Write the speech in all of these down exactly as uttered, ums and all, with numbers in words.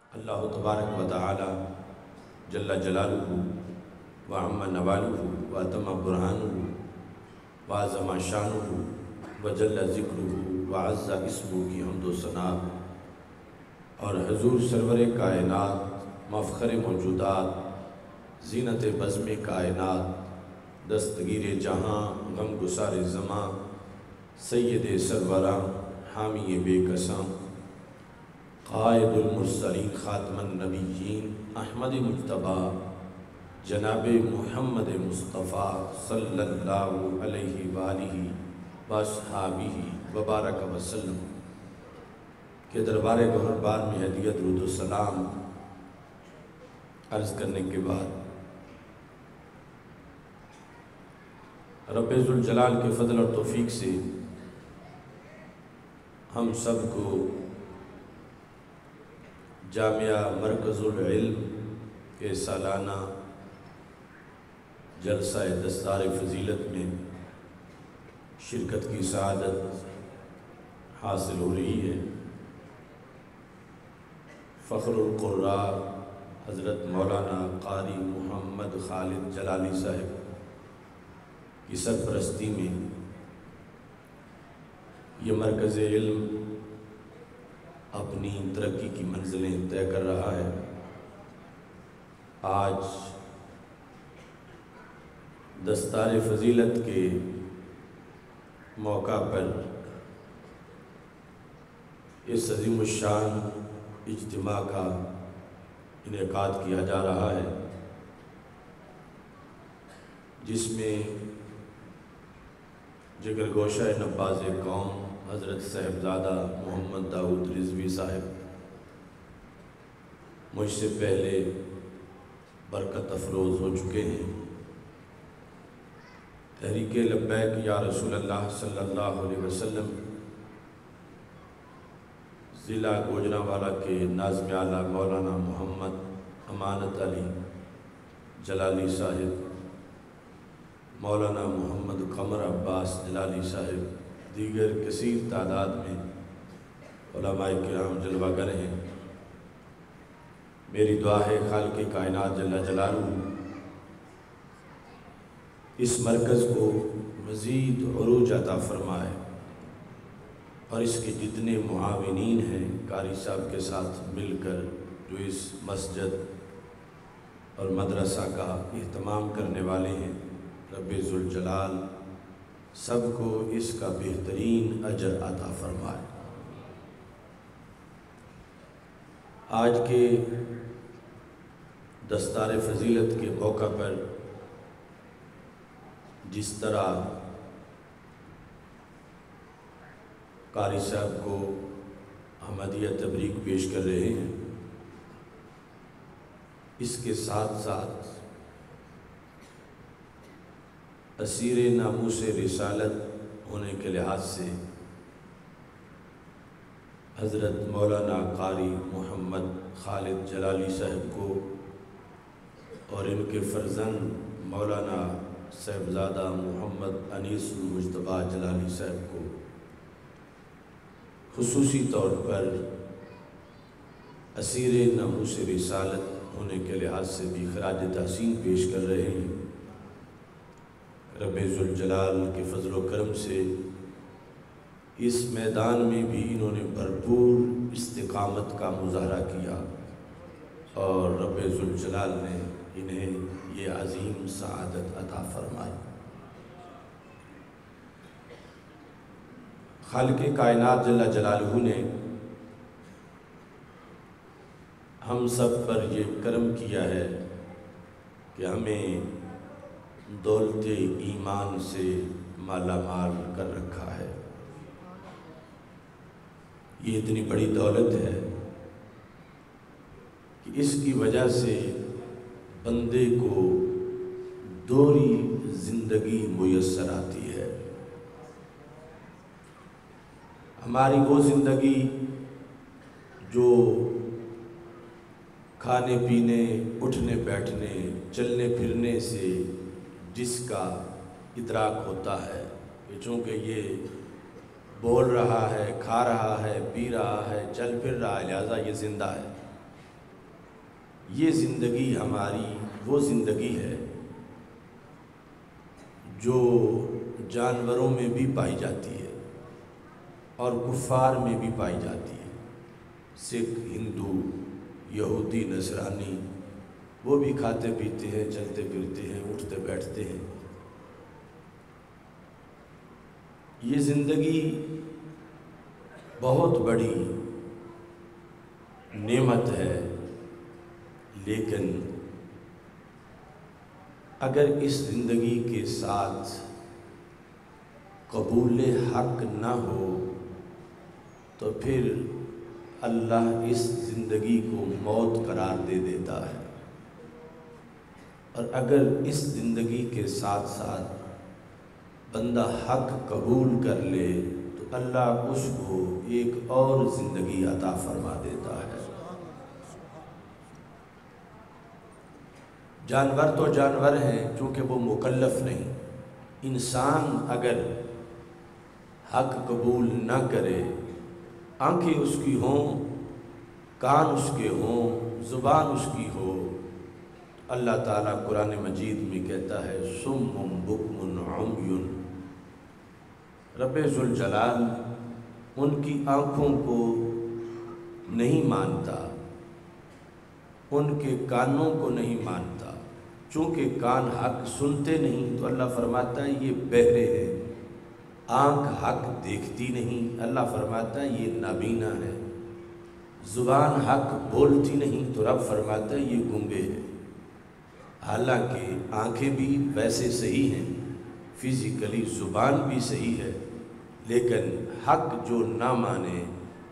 اللہ تبارک و تعالی جل جلالہ وعم نوالہ واتم برہانہ وعظم شانہ وجل ذکرہ وعز اسمہ کی حمد و ثنا اور حضور سرور کائنات مفخر موجودات زینت بزم کائنات دستگیر جہاں غم گسار زماں سید سروراں حامی بے کساں قائد المرسلین خاتم النبیین احمد مجتبیٰ جناب محمد مصطفیٰ صلی اللہ علیہ وآلہ واصحابہ وبارک وسلم کے دربار گہربار میں ہدیہ درود و سلام عرض کرنے کے بعد رب ذوالجلال کے فضل اور توفیق سے ہم سب کو جامعہ مرکز العلم کے سالانہ جلسہ دستار فضیلت میں شرکت کی سعادت حاصل ہو رہی ہے۔ فخر القراء حضرت مولانا قاری محمد خالد جلالی صاحب کی سرپرستی میں یہ مرکز علم اپنی ترقی کی منزلیں طے کر رہا ہے۔ آج دستار فضیلت کے موقع پر اس عظیم الشان اجتماع کا انعقاد کیا جا رہا ہے، جس میں جگر گوشہ نباز قوم حضرت صاحبزادہ محمد داؤد رضوی صاحب مجھ سے پہلے برکت افروز ہو چکے ہیں۔ تحریک لبیک یا رسول اللہ صلی اللہ علیہ وسلم ضلع گوجرانوالہ کے ناظم اعلیٰ مولانا محمد امانت علی جلالی صاحب، مولانا محمد قمر عباس جلالی صاحب، دیگر کثیر تعداد میں علماء کرام جلوہ گر ہیں۔ میری دعا ہے خالق کائنات جل جلالہ اس مرکز کو مزید عروج عطا فرمائے، اور اس کے جتنے معاونین ہیں قاری صاحب کے ساتھ مل کر جو اس مسجد اور مدرسہ کا اہتمام کرنے والے ہیں، رب ذوالجلال سب کو اس کا بہترین اجر عطا فرمائے۔ آج کے دستار فضیلت کے موقع پر جس طرح قاری صاحب کو احمدیہ تبریک پیش کر رہے ہیں، اس کے ساتھ ساتھ اسیر ناموس رسالت ہونے کے لحاظ سے حضرت مولانا قاری محمد خالد جلالی صاحب کو اور ان کے فرزند مولانا صاحبزادہ محمد انیس المجتبیٰ جلالی صاحب کو خصوصی طور پر اسیر ناموس رسالت ہونے کے لحاظ سے بھی خراج تحسین پیش کر رہے ہیں۔ رب ذوالجلال کے فضل و کرم سے اس میدان میں بھی انہوں نے بھرپور استقامت کا مظاہرہ کیا، اور رب ذوالجلال نے انہیں یہ عظیم سعادت عطا فرمائی۔ خالق کائنات جل جلالہ نے ہم سب پر یہ کرم کیا ہے کہ ہمیں دولت ایمان سے مالا مال کر رکھا ہے۔ یہ اتنی بڑی دولت ہے کہ اس کی وجہ سے بندے کو دوہری زندگی میسر آتی ہے۔ ہماری وہ زندگی جو کھانے پینے، اٹھنے بیٹھنے، چلنے پھرنے سے جس کا ادراک ہوتا ہے کہ چونکہ یہ بول رہا ہے، کھا رہا ہے، پی رہا ہے، چل پھر رہا ہے، لہٰذا یہ زندہ ہے۔ یہ زندگی ہماری وہ زندگی ہے جو جانوروں میں بھی پائی جاتی ہے اور کفار میں بھی پائی جاتی ہے۔ سکھ، ہندو، یہودی، نصرانی، وہ بھی کھاتے پیتے ہیں، چلتے پھرتے ہیں، اٹھتے بیٹھتے ہیں۔ یہ زندگی بہت بڑی نعمت ہے، لیکن اگر اس زندگی کے ساتھ قبول حق نہ ہو تو پھر اللہ اس زندگی کو موت قرار دے دیتا ہے، اور اگر اس زندگی کے ساتھ ساتھ بندہ حق قبول کر لے تو اللہ اس کو ایک اور زندگی عطا فرما دیتا ہے۔ جانور تو جانور ہیں چونکہ وہ مکلف نہیں۔ انسان اگر حق قبول نہ کرے، آنکھیں اس کی ہوں، کان اس کے ہوں، زبان اس کی ہو، اللہ تعالیٰ قرآن مجید میں کہتا ہے صم بکم عمی، رب ذوالجلال ان کی آنکھوں کو نہیں مانتا، ان کے کانوں کو نہیں مانتا، چونکہ کان حق سنتے نہیں تو اللہ فرماتا ہے یہ بہرے ہیں۔ آنکھ حق دیکھتی نہیں، اللہ فرماتا ہے یہ نابینا ہے۔ زبان حق بولتی نہیں تو رب فرماتا ہے یہ گنگے ہیں۔ حالانکہ آنکھیں بھی ویسے صحیح ہیں، فزیکلی زبان بھی صحیح ہے، لیکن حق جو نہ مانے،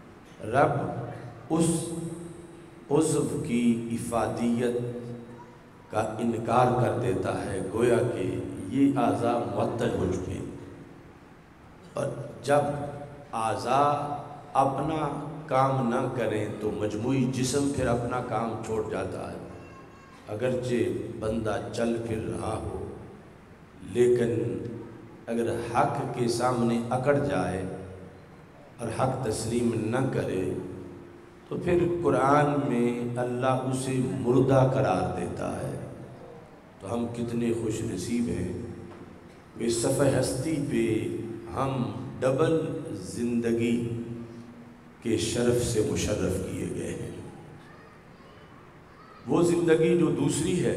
رب اس عضو کی افادیت کا انکار کر دیتا ہے، گویا کہ یہ اعضاء معطل ہو چکے۔ اور جب اعضاء اپنا کام نہ کریں تو مجموعی جسم پھر اپنا کام چھوڑ جاتا ہے۔ اگرچہ بندہ چل پھر رہا ہو، لیکن اگر حق کے سامنے اکڑ جائے اور حق تسلیم نہ کرے تو پھر قرآن میں اللہ اسے مردہ قرار دیتا ہے۔ تو ہم کتنے خوش نصیب ہیں کہ صفحہ ہستی پہ ہم ڈبل زندگی کے شرف سے مشرف کیے گئے ہیں۔ وہ زندگی جو دوسری ہے،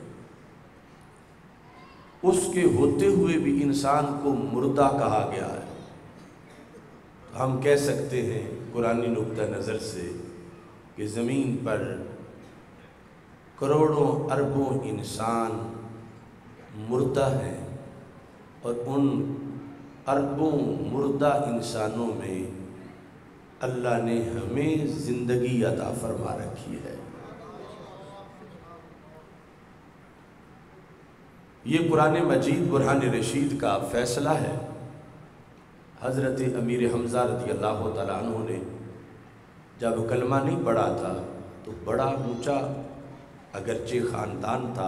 اس کے ہوتے ہوئے بھی انسان کو مردہ کہا گیا ہے۔ ہم کہہ سکتے ہیں قرآنی نقطہ نظر سے کہ زمین پر کروڑوں اربوں انسان مردہ ہیں، اور ان اربوں مردہ انسانوں میں اللہ نے ہمیں زندگی عطا فرما رکھی ہے۔ یہ قرآن مجید برہان رشید کا فیصلہ ہے۔ حضرت امیر حمزہ رضی اللہ تعالیٰ عنہ نے جب کلمہ نہیں پڑھا تھا تو بڑا اونچا اگرچہ خاندان تھا،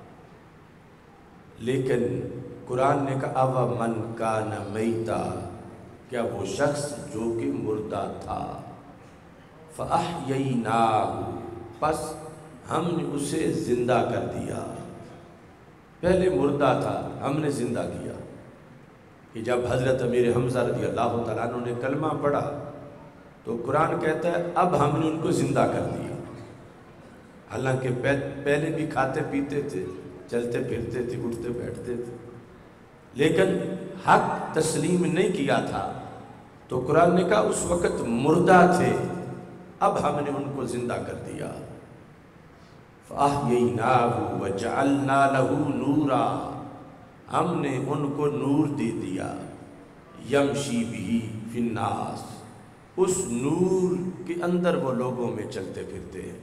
لیکن قرآن نے کہا وَمَنْ كَانَ مَيْتًا، کیا وہ شخص جو کہ مردہ تھا، فَأَحْيَيْنَاهُ، پس ہم نے اسے زندہ کر دیا۔ پہلے مردہ تھا، ہم نے زندہ کیا۔ کہ جب حضرت امیر حمزہ رضی اللہ تعالیٰ عنہ نے کلمہ پڑھا تو قرآن کہتا ہے اب ہم نے ان کو زندہ کر دیا۔ حالانکہ پہلے بھی کھاتے پیتے تھے، چلتے پھرتے تھے، اٹھتے بیٹھتے تھے، لیکن حق تسلیم نہیں کیا تھا، تو قرآن نے کہا اس وقت مردہ تھے، اب ہم نے ان کو زندہ کر دیا۔ فَأَحْيَيْنَاهُ وَجَعَلْنَا لَهُ نُورًا، ہم نے ان کو نور دے دیا، یمشی بِهِ فِی النَّاسِ، اس نور کے اندر وہ لوگوں میں چلتے پھرتے ہیں۔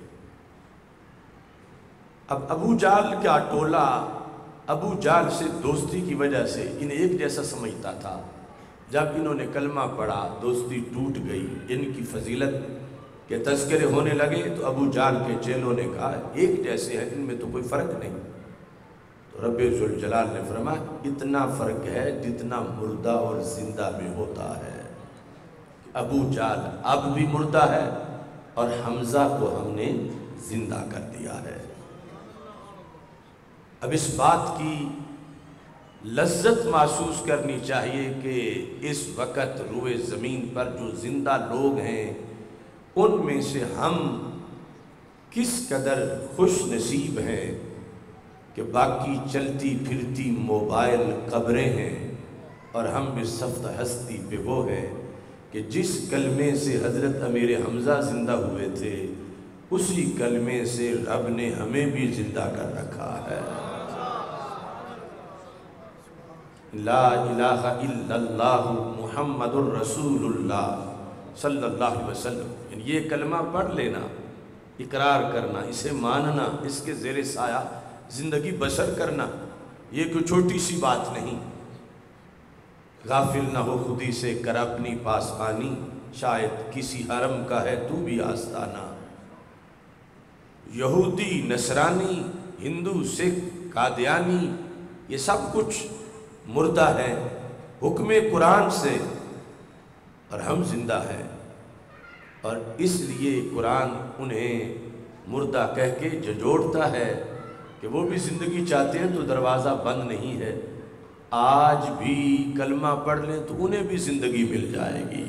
اب ابو جہل کا ٹولہ ابو جہل سے دوستی کی وجہ سے انہیں ایک جیسا سمجھتا تھا۔ جب انہوں نے کلمہ پڑھا دوستی ٹوٹ گئی، ان کی فضیلت کے تذکرے ہونے لگے تو ابو جہل کے چیلوں نے کہا ایک جیسے ہیں، ان میں تو کوئی فرق نہیں۔ تو رب ذوالجلال نے فرمایا اتنا فرق ہے جتنا مردہ اور زندہ میں ہوتا ہے۔ ابو جہل اب بھی مردہ ہے اور حمزہ کو ہم نے زندہ کر دیا ہے۔ اب اس بات کی لذت محسوس کرنی چاہیے کہ اس وقت روئے زمین پر جو زندہ لوگ ہیں ان میں سے ہم کس قدر خوش نصیب ہیں کہ باقی چلتی پھرتی موبائل قبریں ہیں اور ہم بھی سفت ہستی پہ وہ ہیں کہ جس کلمے سے حضرت امیر حمزہ زندہ ہوئے تھے اسی کلمے سے رب نے ہمیں بھی زندہ کر رکھا ہے۔ لا الہ الا اللہ محمد الرسول اللہ صلی اللہ علیہ وسلم، یہ کلمہ پڑھ لینا، اقرار کرنا، اسے ماننا، اس کے زیر سایہ زندگی بسر کرنا، یہ کوئی چھوٹی سی بات نہیں۔ غافل نہ ہو خودی سے کر اپنی پاسبانی، شاید کسی حرم کا ہے تو بھی آستانہ۔ یہودی، نصرانی، ہندو، سکھ، قادیانی، یہ سب کچھ مردہ ہے حکم قرآن سے، اور ہم زندہ ہیں، اور اس لیے قرآن انہیں مردہ کہہ کے جھنجھوڑتا ہے کہ وہ بھی زندگی چاہتے ہیں تو دروازہ بند نہیں ہے، آج بھی کلمہ پڑھ لیں تو انہیں بھی زندگی مل جائے گی،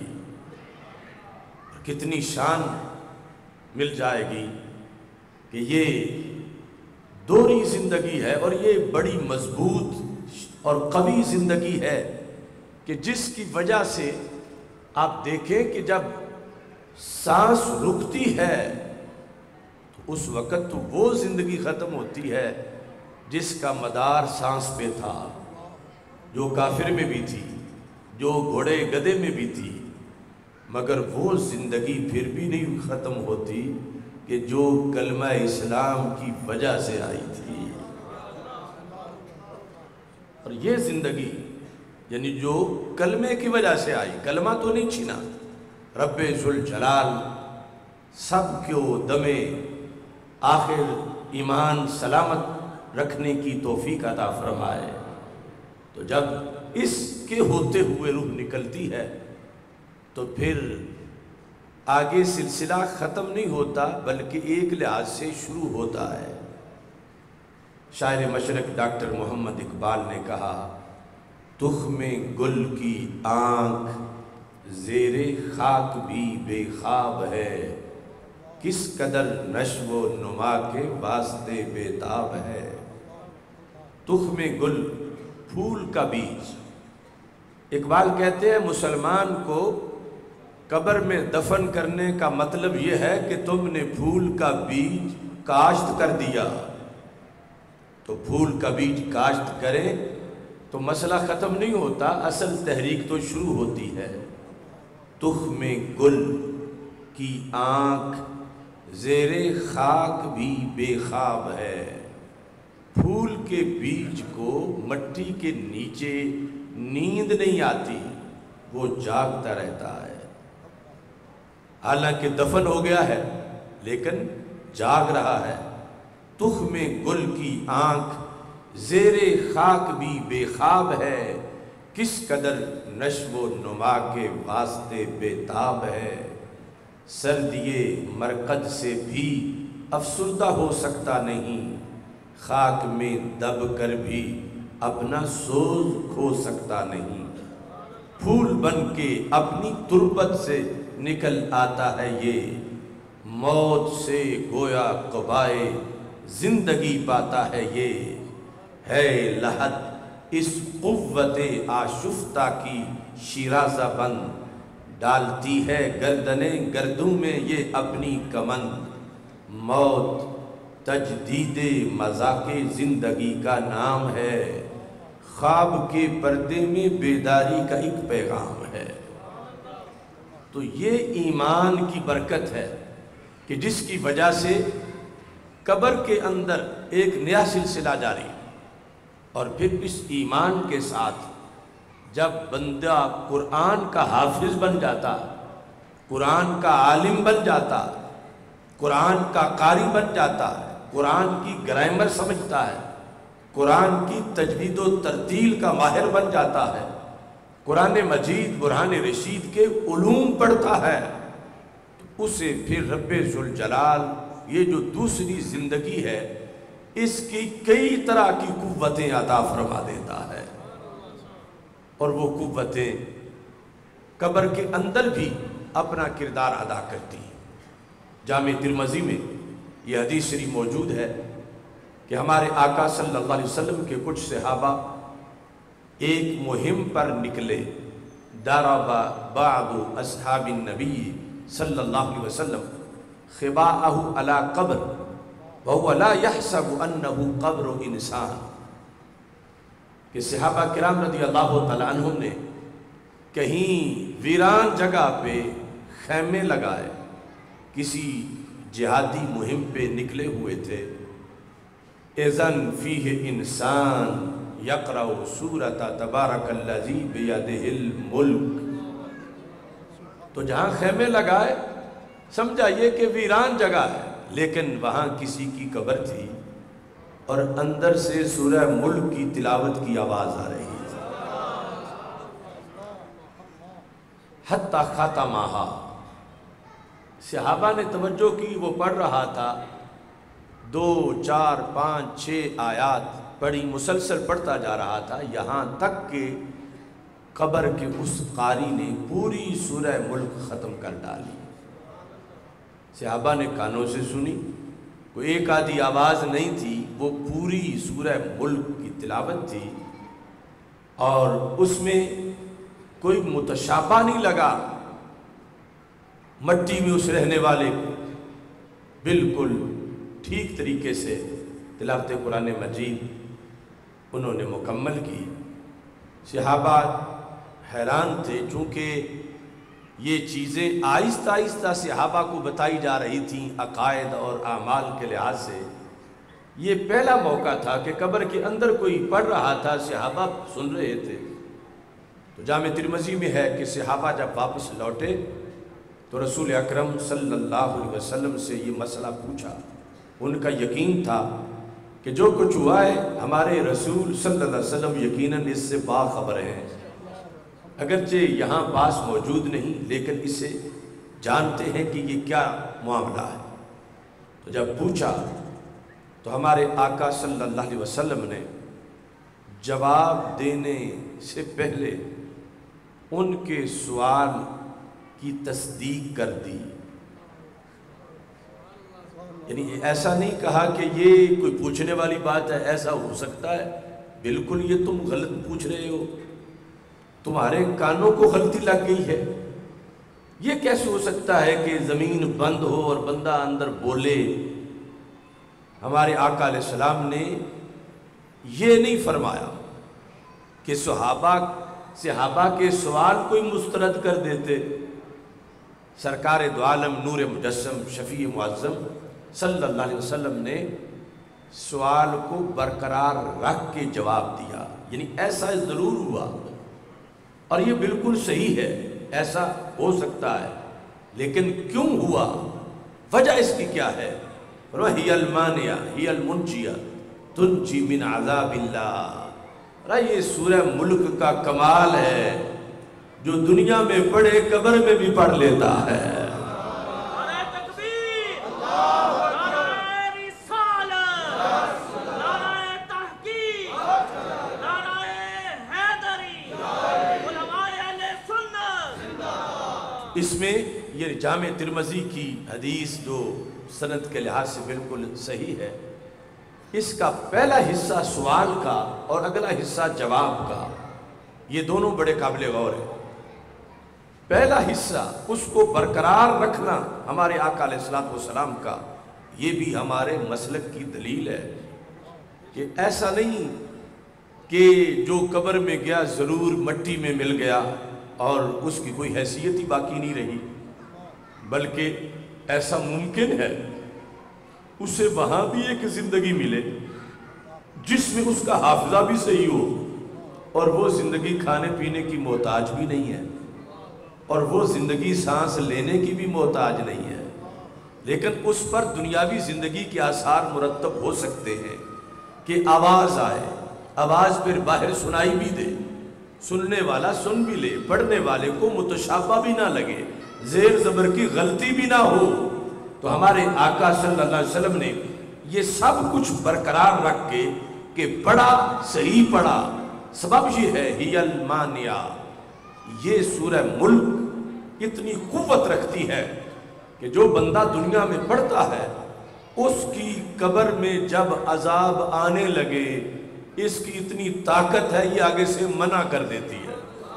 کتنی شان مل جائے گی کہ یہ دوہری زندگی ہے، اور یہ بڑی مضبوط اور قوی زندگی ہے کہ جس کی وجہ سے آپ دیکھیں کہ جب سانس رکتی ہے تو اس وقت تو وہ زندگی ختم ہوتی ہے جس کا مدار سانس پہ تھا، جو کافر میں بھی تھی، جو گھوڑے گدے میں بھی تھی، مگر وہ زندگی پھر بھی نہیں ختم ہوتی کہ جو کلمہ اسلام کی وجہ سے آئی تھی۔ اور یہ زندگی یعنی جو کلمے کی وجہ سے آئی، کلمہ تو نہیں چھینا، رب ذوالجلال سب کو دمے آخر ایمان سلامت رکھنے کی توفیق عطا فرمائے۔ تو جب اس کے ہوتے ہوئے روح نکلتی ہے تو پھر آگے سلسلہ ختم نہیں ہوتا بلکہ ایک لحاظ سے شروع ہوتا ہے۔ شاعر مشرق ڈاکٹر محمد اقبال نے کہا، تخم گل کی آنکھ زیر خاک بھی بے خواب ہے، کس قدر نشو و نما کے واسطے بے تاب ہے۔ تخم گل، پھول کا بیج۔ اقبال کہتے ہیں مسلمان کو قبر میں دفن کرنے کا مطلب یہ ہے کہ تم نے پھول کا بیج کاشت کر دیا، تو پھول کا بیج کاشت کرے تو مسئلہ ختم نہیں ہوتا، اصل تحریک تو شروع ہوتی ہے۔ تخم گل کی آنکھ زیر خاک بھی بے خواب ہے، پھول کے بیج کو مٹی کے نیچے نیند نہیں آتی، وہ جاگتا رہتا ہے، حالانکہ دفن ہو گیا ہے لیکن جاگ رہا ہے۔ تخم گل کی آنکھ زیر خاک بھی بے خواب ہے، کس قدر نشو و نما کے واسطے بے تاب ہے۔ سردیے مرقد سے بھی افسردہ ہو سکتا نہیں، خاک میں دب کر بھی اپنا سوز کھو سکتا نہیں۔ پھول بن کے اپنی تربت سے نکل آتا ہے یہ، موت سے گویا قبائے زندگی پاتا ہے یہ۔ ہے لحد اس قوت آشفتہ کی شیرازہ بند، ڈالتی ہے گردنیں گردوں میں یہ اپنی کمند۔ موت تجدید مذاق زندگی کا نام ہے، خواب کے پردے میں بیداری کا ایک پیغام ہے۔ تو یہ ایمان کی برکت ہے کہ جس کی وجہ سے قبر کے اندر ایک نیا سلسلہ جاری، اور پھر اس ایمان کے ساتھ جب بندہ قرآن کا حافظ بن جاتا، قرآن کا عالم بن جاتا، قرآن کا قاری بن جاتا ہے، قرآن کی گرامر سمجھتا ہے، قرآن کی تجوید و ترتیل کا ماہر بن جاتا ہے، قرآن مجید برہان رشید کے علوم پڑھتا ہے، اسے پھر رب ذوالجلال یہ جو دوسری زندگی ہے اس کی کئی طرح کی قوتیں عطا فرما دیتا ہے، اور وہ قوتیں قبر کے اندر بھی اپنا کردار ادا کرتی ہیں۔ جامع ترمذی میں یہ حدیث شریف موجود ہے کہ ہمارے آقا صلی اللہ علیہ وسلم کے کچھ صحابہ ایک مہم پر نکلے، ضرب بعض اصحاب النبی صلی اللہ علیہ وسلم خباءہ علی قبر وهو لا يحسب انه قبر انسان، کہ صحابہ کرام رضی اللہ تعالی عنہم نے کہیں ویران جگہ پہ خیمے لگائے، کسی جہادی مہم پہ نکلے ہوئے تھے، اذن فیہ انسان یقرأ سورۃ تبارک الذی بیدہ الملک، تو جہاں خیمے لگائے سمجھا یہ کہ ویران جگہ ہے، لیکن وہاں کسی کی قبر تھی اور اندر سے سورہ ملک کی تلاوت کی آواز آ رہی تھی، حتی ختمہا، صحابہ نے توجہ کی، وہ پڑھ رہا تھا، دو چار پانچ چھ آیات پڑھی، مسلسل پڑھتا جا رہا تھا، یہاں تک کہ قبر کے اس قاری نے پوری سورہ ملک ختم کر ڈالی۔ صحابہ نے کانوں سے سنی، کوئی ایک آدھی آواز نہیں تھی، وہ پوری سورہ ملک کی تلاوت تھی، اور اس میں کوئی متشابہ نہیں لگا مٹی میں اس رہنے والے کو، بالکل ٹھیک طریقے سے تلاوت قرآن مجید انہوں نے مکمل کی۔ صحابہ حیران تھے، چونکہ یہ چیزیں آہستہ آہستہ صحابہ کو بتائی جا رہی تھیں عقائد اور اعمال کے لحاظ سے، یہ پہلا موقع تھا کہ قبر کے اندر کوئی پڑھ رہا تھا، صحابہ سن رہے تھے۔ تو جامع ترمذی میں ہے کہ صحابہ جب واپس لوٹے تو رسول اکرم صلی اللہ علیہ وسلم سے یہ مسئلہ پوچھا، ان کا یقین تھا کہ جو کچھ ہوا ہے ہمارے رسول صلی اللہ علیہ وسلم یقیناً اس سے باخبر ہیں، اگرچہ یہاں پاس موجود نہیں لیکن اسے جانتے ہیں کہ یہ کیا معاملہ ہے۔ تو جب پوچھا تو ہمارے آقا صلی اللہ علیہ وسلم نے جواب دینے سے پہلے ان کے سوال کی تصدیق کر دی، یعنی ایسا نہیں کہا کہ یہ کوئی پوچھنے والی بات ہے، ایسا ہو سکتا ہے، بالکل یہ تم غلط پوچھ رہے ہو، تمہارے کانوں کو غلطی لگ گئی ہے، یہ کیسے ہو سکتا ہے کہ زمین بند ہو اور بندہ اندر بولے۔ ہمارے آقا علیہ السلام نے یہ نہیں فرمایا کہ صحابہ صحابہ کے سوال کوئی مسترد کر دیتے، سرکار دو عالم نور مجسم شفیع معظم صلی اللہ علیہ وسلم نے سوال کو برقرار رکھ کے جواب دیا، یعنی ایسا ضرور ہوا اور یہ بالکل صحیح ہے، ایسا ہو سکتا ہے، لیکن کیوں ہوا، وجہ اس کی کیا ہے؟ وَهِيَ الْمَانِعَ هِيَ الْمُنْجِيَ تُنْجِي مِنْ عَذَابِ اللَّهِ۔ یہ سورہ ملک کا کمال ہے، جو دنیا میں پڑھے قبر میں بھی پڑھ لیتا ہے۔ اس میں یہ جامع ترمذی کی حدیث جو سند کے لحاظ سے بالکل صحیح ہے، اس کا پہلا حصہ سوال کا اور اگلا حصہ جواب کا، یہ دونوں بڑے قابل غور ہیں۔ پہلا حصہ اس کو برقرار رکھنا ہمارے آقا علیہ الصلوۃ والسلام کا، یہ بھی ہمارے مسلک کی دلیل ہے کہ ایسا نہیں کہ جو قبر میں گیا ضرور مٹی میں مل گیا اور اس کی کوئی حیثیت ہی باقی نہیں رہی، بلکہ ایسا ممکن ہے اسے وہاں بھی ایک زندگی ملے جس میں اس کا حافظہ بھی صحیح ہو، اور وہ زندگی کھانے پینے کی محتاج بھی نہیں ہے، اور وہ زندگی سانس لینے کی بھی محتاج نہیں ہے، لیکن اس پر دنیاوی زندگی کے آثار مرتب ہو سکتے ہیں کہ آواز آئے، آواز پھر باہر سنائی بھی دے، سننے والا سن بھی لے، پڑھنے والے کو متشابہ بھی نہ لگے، زیر زبر کی غلطی بھی نہ ہو، تو ہمارے آقا صلی اللہ علیہ وسلم نے یہ سب کچھ برقرار رکھ کے کہ پڑھا صحیح پڑھا، سبب یہ ہے ہی المانیہ، یہ سورہ ملک اتنی قوت رکھتی ہے کہ جو بندہ دنیا میں پڑھتا ہے اس کی قبر میں جب عذاب آنے لگے اس کی اتنی طاقت ہے یہ آگے سے منع کر دیتی ہے،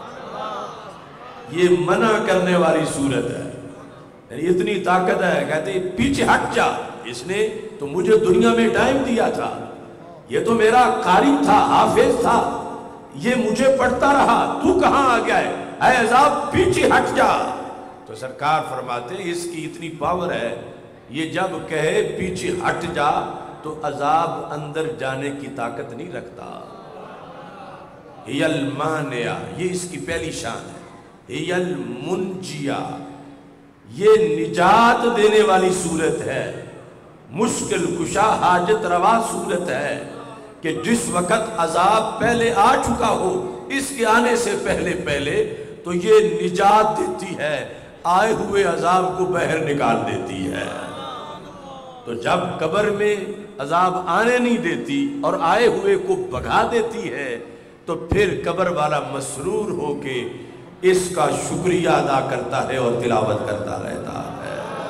یہ منع کرنے والی صورت ہے، یعنی اتنی طاقت ہے، کہتے ہیں پیچھے ہٹ جا، اس نے تو مجھے دنیا میں ٹائم دیا تھا، یہ تو میرا قاری تھا، حافظ تھا، یہ مجھے پڑھتا رہا، تو کہاں آ گیا ہے، اے عذاب پیچھے ہٹ جا۔ تو سرکار فرماتے ہیں اس کی اتنی پاور ہے، یہ جب کہے پیچھے ہٹ جا تو عذاب اندر جانے کی طاقت نہیں رکھتا۔ ہی المانیہ، یہ اس کی پہلی شان ہے، ہی المنجیہ، یہ نجات دینے والی صورت ہے، مشکل کشا حاجت روا صورت ہے کہ جس وقت عذاب پہلے آ چکا ہو اس کے آنے سے پہلے پہلے تو یہ نجات دیتی ہے، آئے ہوئے عذاب کو باہر نکال دیتی ہے۔ تو جب قبر میں عذاب آنے نہیں دیتی اور آئے ہوئے کو بھگا دیتی ہے تو پھر قبر والا مسرور ہو کے اس کا شکریہ ادا کرتا ہے اور تلاوت کرتا رہتا ہے۔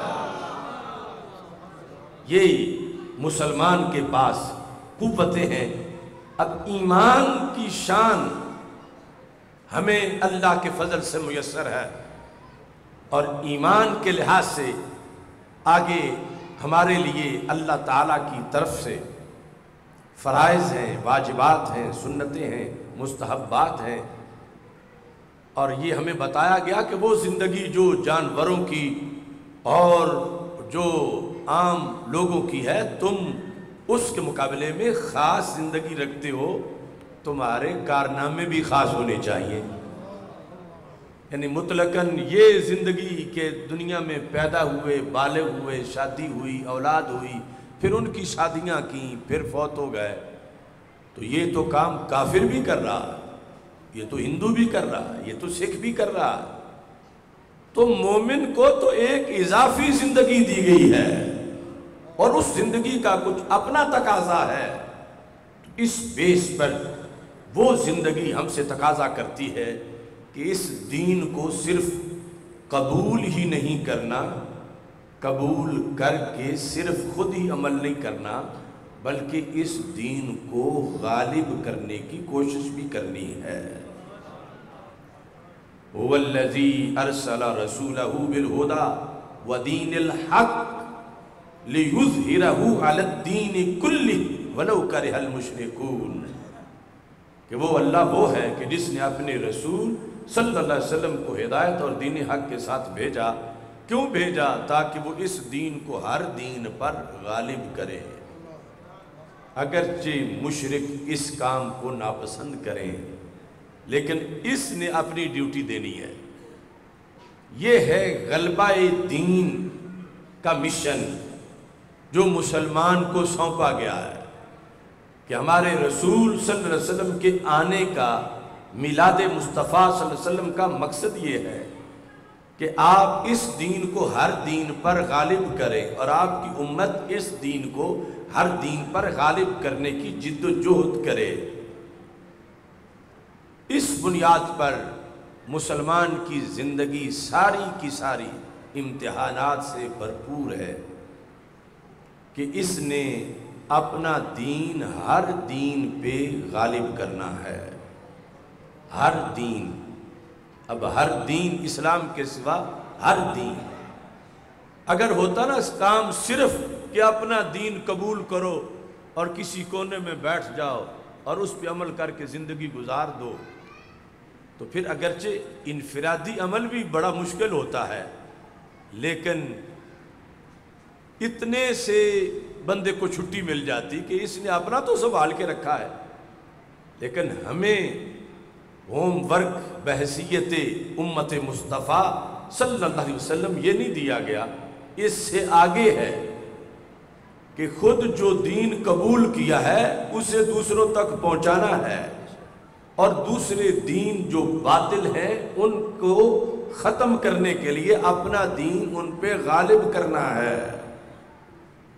یہ مسلمان کے پاس قوتیں ہیں۔ اب ایمان کی شان ہمیں اللہ کے فضل سے میسر ہے، اور ایمان کے لحاظ سے آگے ہمارے لیے اللہ تعالیٰ کی طرف سے فرائض ہیں، واجبات ہیں، سنتیں ہیں، مستحبات ہیں، اور یہ ہمیں بتایا گیا کہ وہ زندگی جو جانوروں کی اور جو عام لوگوں کی ہے تم اس کے مقابلے میں خاص زندگی رکھتے ہو، تمہارے کارنامے بھی خاص ہونے چاہیے، یعنی مطلقاً یہ زندگی کہ دنیا میں پیدا ہوئے، بالغ ہوئے، شادی ہوئی، اولاد ہوئی، پھر ان کی شادیاں کیں، پھر فوت ہو گئے، تو یہ تو کام کافر بھی کر رہا، یہ تو ہندو بھی کر رہا، یہ تو سکھ بھی کر رہا، تو مومن کو تو ایک اضافی زندگی دی گئی ہے اور اس زندگی کا کچھ اپنا تقاضا ہے، اس بیس پر وہ زندگی ہم سے تقاضا کرتی ہے کہ اس دین کو صرف قبول ہی نہیں کرنا، قبول کر کے صرف خود ہی عمل نہیں کرنا، بلکہ اس دین کو غالب کرنے کی کوشش بھی کرنی ہے۔ هو الذی ارسل رسولہ بالہدی ودین الحق لیظہرہ علی الدین کلہ ولو کرہ المشرکون، کہ وہ اللہ وہ ہے کہ جس نے اپنے رسول صلی اللہ علیہ وسلم کو ہدایت اور دین حق کے ساتھ بھیجا، کیوں بھیجا؟ تاکہ وہ اس دین کو ہر دین پر غالب کرے، اگرچہ مشرک اس کام کو ناپسند کریں، لیکن اس نے اپنی ڈیوٹی دینی ہے۔ یہ ہے غلبہ دین کا مشن جو مسلمان کو سونپا گیا ہے، کہ ہمارے رسول صلی اللہ علیہ وسلم کے آنے کا، میلاد مصطفیٰ صلی اللہ علیہ وسلم کا مقصد یہ ہے کہ آپ اس دین کو ہر دین پر غالب کریں، اور آپ کی امت اس دین کو ہر دین پر غالب کرنے کی جد و جہد کرے۔ اس بنیاد پر مسلمان کی زندگی ساری کی ساری امتحانات سے بھرپور ہے کہ اس نے اپنا دین ہر دین پہ غالب کرنا ہے، ہر دین۔ اب ہر دین اسلام کے سوا ہر دین، اگر ہوتا نا اس کام صرف کہ اپنا دین قبول کرو اور کسی کونے میں بیٹھ جاؤ اور اس پہ عمل کر کے زندگی گزار دو، تو پھر اگرچہ انفرادی عمل بھی بڑا مشکل ہوتا ہے، لیکن اتنے سے بندے کو چھٹی مل جاتی کہ اس نے اپنا تو سنبھال کے رکھا ہے، لیکن ہمیں ہوم ورک بحیثیت امت مصطفیٰ صلی اللہ علیہ وسلم یہ نہیں دیا گیا، اس سے آگے ہے کہ خود جو دین قبول کیا ہے اسے دوسروں تک پہنچانا ہے، اور دوسرے دین جو باطل ہیں ان کو ختم کرنے کے لیے اپنا دین ان پہ غالب کرنا ہے۔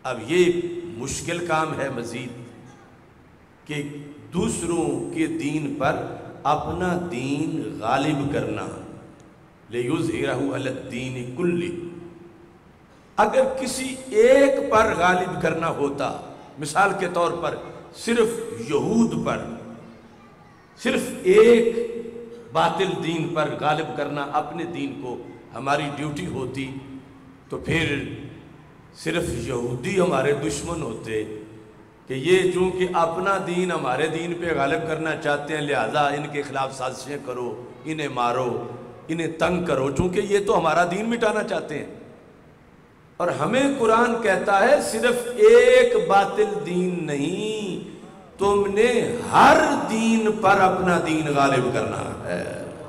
اب یہ مشکل کام ہے مزید کہ دوسروں کے دین پر اپنا دین غالب کرنا، لِیُظْہِرَهُ عَلَى الدِّینِ کُلِّهِ۔ اگر کسی ایک پر غالب کرنا ہوتا، مثال کے طور پر صرف یہود پر، صرف ایک باطل دین پر غالب کرنا اپنے دین کو ہماری ڈیوٹی ہوتی، تو پھر صرف یہودی ہمارے دشمن ہوتے کہ یہ چونکہ اپنا دین ہمارے دین پہ غالب کرنا چاہتے ہیں، لہذا ان کے خلاف سازشیں کرو، انہیں مارو، انہیں تنگ کرو، چونکہ یہ تو ہمارا دین مٹانا چاہتے ہیں۔ اور ہمیں قرآن کہتا ہے صرف ایک باطل دین نہیں، تم نے ہر دین پر اپنا دین غالب کرنا ہے۔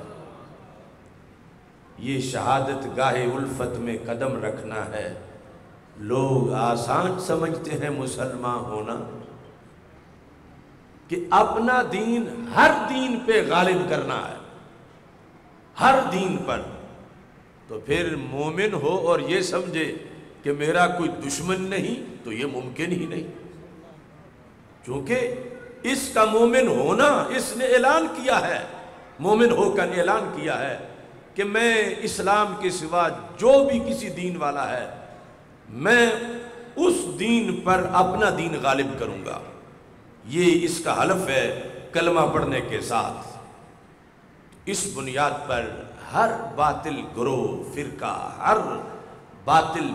یہ شہادت گاہ الفت میں قدم رکھنا ہے۔ لوگ آسان سمجھتے ہیں مسلمان ہونا، کہ اپنا دین ہر دین پہ غالب کرنا ہے، ہر دین پر۔ تو پھر مومن ہو اور یہ سمجھے کہ میرا کوئی دشمن نہیں، تو یہ ممکن ہی نہیں، چونکہ اس کا مومن ہونا، اس نے اعلان کیا ہے، مومن ہو کر اعلان کیا ہے کہ میں اسلام کے سوا جو بھی کسی دین والا ہے، میں اس دین پر اپنا دین غالب کروں گا۔ یہ اس کا حلف ہے کلمہ پڑھنے کے ساتھ۔ اس بنیاد پر ہر باطل گروہ، فرقہ، ہر باطل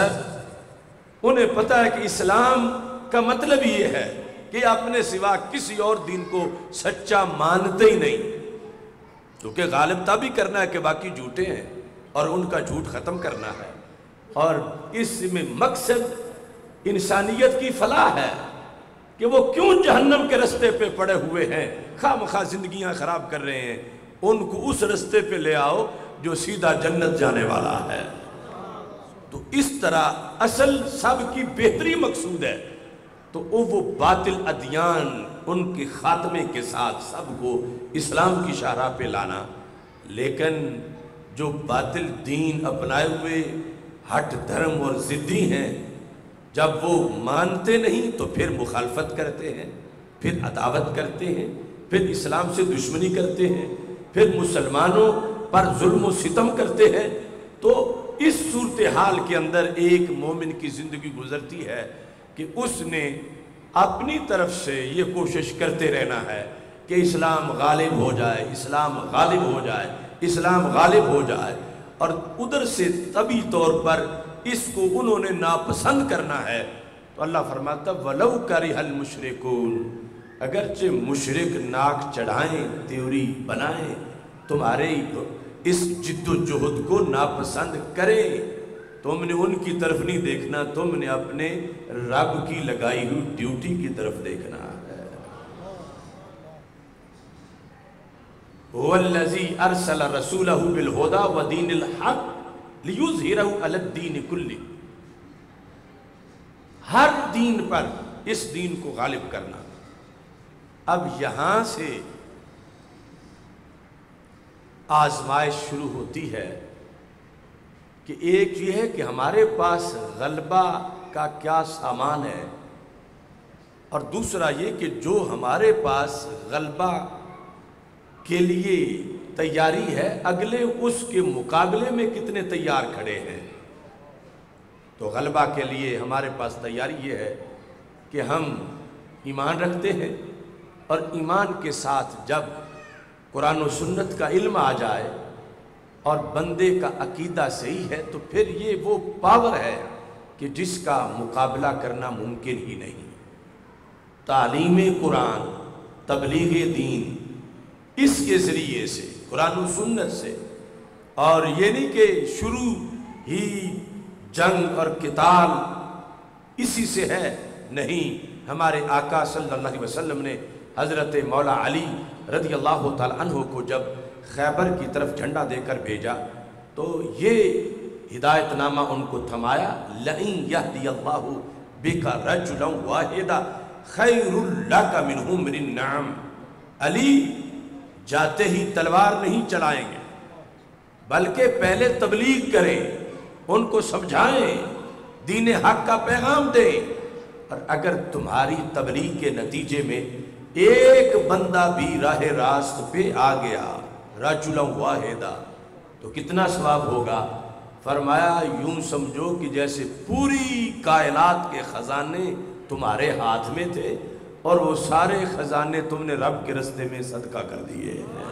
مذہب، انہیں پتہ ہے کہ اسلام کا مطلب یہ ہے کہ اپنے سوا کسی اور دین کو سچا مانتے ہی نہیں، کیونکہ غالب تب ہی کرنا ہے کہ باقی جھوٹے ہیں اور ان کا جھوٹ ختم کرنا ہے۔ اور اس میں مقصد انسانیت کی فلاح ہے کہ وہ کیوں جہنم کے رستے پہ پڑے ہوئے ہیں، خواہ مخواہ زندگیاں خراب کر رہے ہیں، ان کو اس رستے پہ لے آؤ جو سیدھا جنت جانے والا ہے۔ تو اس طرح اصل سب کی بہتری مقصود ہے، تو وہ باطل ادیان ان کے خاتمے کے ساتھ سب کو اسلام کی شاہراہ پہ لانا۔ لیکن جو باطل دین اپنائے ہوئے ہٹ دھرم اور ضدی ہیں، جب وہ مانتے نہیں تو پھر مخالفت کرتے ہیں، پھر عداوت کرتے ہیں، پھر اسلام سے دشمنی کرتے ہیں، پھر مسلمانوں پر ظلم و ستم کرتے ہیں۔ تو اس صورتحال کے اندر ایک مومن کی زندگی گزرتی ہے کہ اس نے اپنی طرف سے یہ کوشش کرتے رہنا ہے کہ اسلام غالب ہو جائے، اسلام غالب ہو جائے، اسلام غالب ہو جائے۔ اور ادھر سے طبی طور پر اس کو انہوں نے ناپسند کرنا ہے، تو اللہ فرماتا وَلَوْ كَرِهَ الْمُشْرِكُونَ، اگرچہ مشرک ناک چڑھائیں، تیوری بنائیں، تمہارے اس جد و جہد کو ناپسند کریں، تم نے ان کی طرف نہیں دیکھنا، تم نے اپنے رب کی لگائی ہوئی ڈیوٹی کی طرف دیکھنا ہے۔ هُوَ الَّذِي أَرْسَلَ رَسُولَهُ بِالْهُدَى وَدِينِ الْحَقِّ لِيُظْهِرَهُ عَلَى الدِّينِ كُلِّهِ، ہر دین پر اس دین کو غالب کرنا۔ اب یہاں سے آزمائش شروع ہوتی ہے کہ ایک یہ ہے کہ ہمارے پاس غلبہ کا کیا سامان ہے، اور دوسرا یہ کہ جو ہمارے پاس غلبہ کے لیے تیاری ہے، اگلے اس کے مقابلے میں کتنے تیار کھڑے ہیں۔ تو غلبہ کے لیے ہمارے پاس تیاری یہ ہے کہ ہم ایمان رکھتے ہیں، اور ایمان کے ساتھ جب قرآن و سنت کا علم آ جائے اور بندے کا عقیدہ صحیح ہے، تو پھر یہ وہ پاور ہے کہ جس کا مقابلہ کرنا ممکن ہی نہیں۔ تعلیم قرآن، تبلیغ دین، اس کے ذریعے سے، قرآن و سنت سے، اور یہ نہیں کہ شروع ہی جنگ اور قتال اسی سے ہے، نہیں۔ ہمارے آقا صلی اللہ علیہ وسلم نے حضرت مولا علی رضی اللہ تعالی عنہ کو جب خیبر کی طرف جھنڈا دے کر بھیجا تو یہ ہدایت نامہ ان کو تھمایا، لَئِن يَهْدِيَ اللَّهُ بِكَ رَجُلًا وَاحِدًا خَيْرٌ لَكَ مِنْ حُمْرِ النَّعَمِ، علی جاتے ہی تلوار نہیں چلائیں گے، بلکہ پہلے تبلیغ کریں، ان کو سمجھائیں دین حق کا پیغام دیں، اور اگر تمہاری تبلیغ کے نتیجے میں ایک بندہ بھی راہ راست پہ آ گیا رجلا واحدہ تو کتنا ثواب ہوگا؟ فرمایا یوں سمجھو کہ جیسے پوری کائنات کے خزانے تمہارے ہاتھ میں تھے اور وہ سارے خزانے تم نے رب کے رستے میں صدقہ کر دیے ہیں۔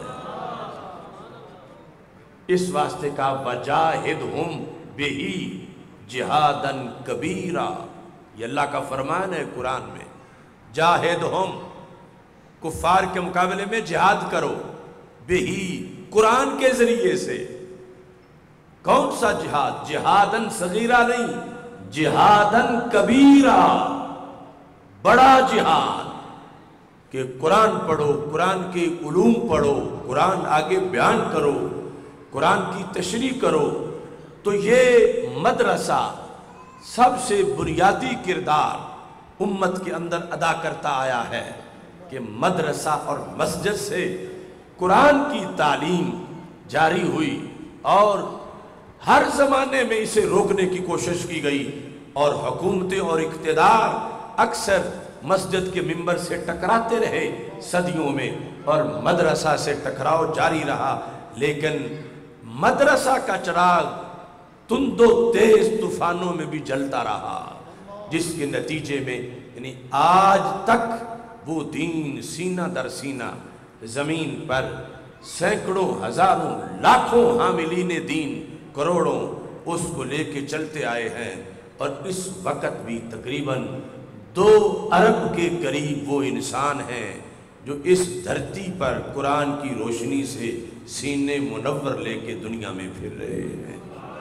اس واسطے کا وجاہدہم بہی جہادن کبیرہ، یہ اللہ کا فرمان ہے قرآن میں، جاہدہم، کفار کے مقابلے میں جہاد کرو، بہی، قرآن کے ذریعے سے۔ کون سا جہاد؟ جہادن صغیرہ نہیں، جہادن کبیرہ، بڑا جہاد، کہ قرآن پڑھو، قرآن کے علوم پڑھو، قرآن آگے بیان کرو، قرآن کی تشریح کرو۔ تو یہ مدرسہ سب سے بنیادی کردار امت کے اندر ادا کرتا آیا ہے کہ مدرسہ اور مسجد سے قرآن کی تعلیم جاری ہوئی، اور ہر زمانے میں اسے روکنے کی کوشش کی گئی، اور حکومتیں اور اقتدار اکثر مسجد کے ممبر سے ٹکراتے رہے صدیوں میں، اور مدرسہ سے ٹکراؤ جاری رہا، لیکن مدرسہ کا چراغ تند و تیز طوفانوں میں بھی جلتا رہا، جس کے نتیجے میں یعنی آج تک وہ دین سینہ در سینہ زمین پر سینکڑوں ہزاروں لاکھوں حاملین دین کروڑوں اس کو لے کے چلتے آئے ہیں، اور اس وقت بھی تقریباً دو ارب کے قریب وہ انسان ہیں جو اس دھرتی پر قرآن کی روشنی سے سینے منور لے کے دنیا میں پھر رہے ہیں۔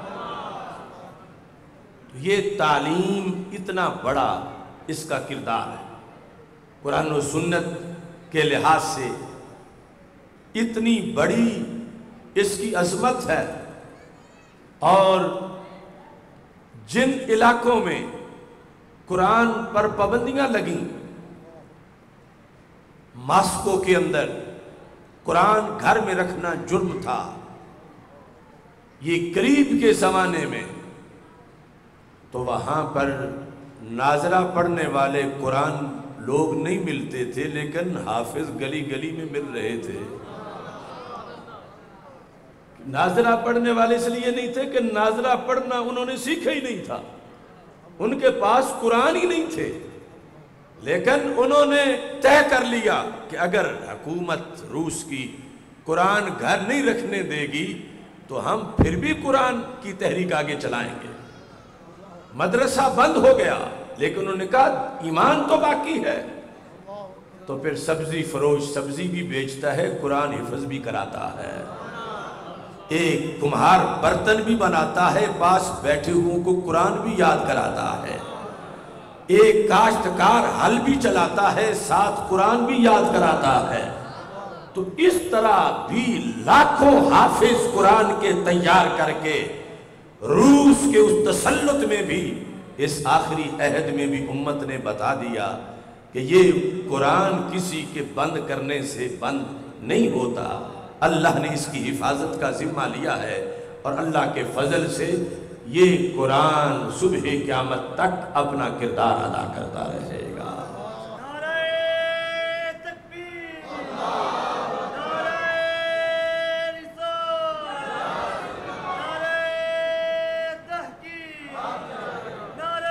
یہ تعلیم اتنا بڑا اس کا کردار ہے، قرآن و سنت کے لحاظ سے اتنی بڑی اس کی عظمت ہے، اور جن علاقوں میں قرآن پر پابندیاں لگیں، ماسکو کے اندر قرآن گھر میں رکھنا جرم تھا، یہ قریب کے زمانے میں، تو وہاں پر ناظرہ پڑھنے والے قرآن لوگ نہیں ملتے تھے، لیکن حافظ گلی گلی میں مل رہے تھے۔ ناظرہ پڑھنے والے اس لیے نہیں تھے کہ ناظرہ پڑھنا انہوں نے سیکھا ہی نہیں تھا، ان کے پاس قرآن ہی نہیں تھے، لیکن انہوں نے طے کر لیا کہ اگر حکومت روس کی قرآن گھر نہیں رکھنے دے گی تو ہم پھر بھی قرآن کی تحریک آگے چلائیں گے۔ مدرسہ بند ہو گیا، لیکن انہوں نے کہا ایمان تو باقی ہے، تو پھر سبزی فروش سبزی بھی بیچتا ہے، قرآن حفظ بھی کراتا ہے، ایک کمہار برتن بھی بناتا ہے، پاس بیٹھے ہوں کو قرآن بھی یاد کراتا ہے، ایک کاشتکار ہل بھی چلاتا ہے، ساتھ قرآن بھی یاد کراتا ہے۔ تو اس طرح بھی لاکھوں حافظ قرآن کے تیار کر کے روس کے اس تسلط میں بھی، اس آخری عہد میں بھی امت نے بتا دیا کہ یہ قرآن کسی کے بند کرنے سے بند نہیں ہوتا، اللہ نے اس کی حفاظت کا ذمہ لیا ہے، اور اللہ کے فضل سے یہ قرآن صبح قیامت تک اپنا کردار ادا کرتا رہے گا۔ نعرہ تکبیر، نعرہ رسالت، نعرہ تحقیق، نعرہ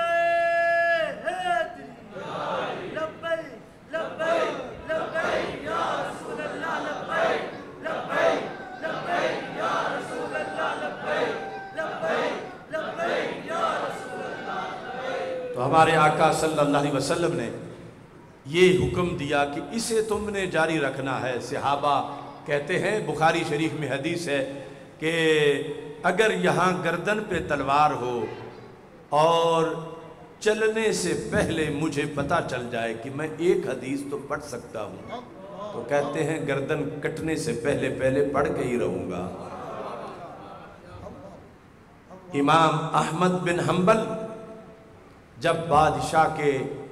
حیدری، لبیک لبیک لبیک یا رسول اللہ، لبیک لبیک لبیک یا رسول اللہ، لبیک لبیک لبیک یا رسول اللہ۔ تو ہمارے آقا صلی اللہ علیہ وسلم نے یہ حکم دیا کہ اسے تم نے جاری رکھنا ہے۔ صحابہ کہتے ہیں، بخاری شریف میں حدیث ہے کہ اگر یہاں گردن پہ تلوار ہو اور چلنے سے پہلے مجھے پتہ چل جائے کہ میں ایک حدیث تو پڑھ سکتا ہوں، تو کہتے ہیں گردن کٹنے سے پہلے پہلے پڑھ کے ہی رہوں گا۔ امام احمد بن حنبل جب بادشاہ کے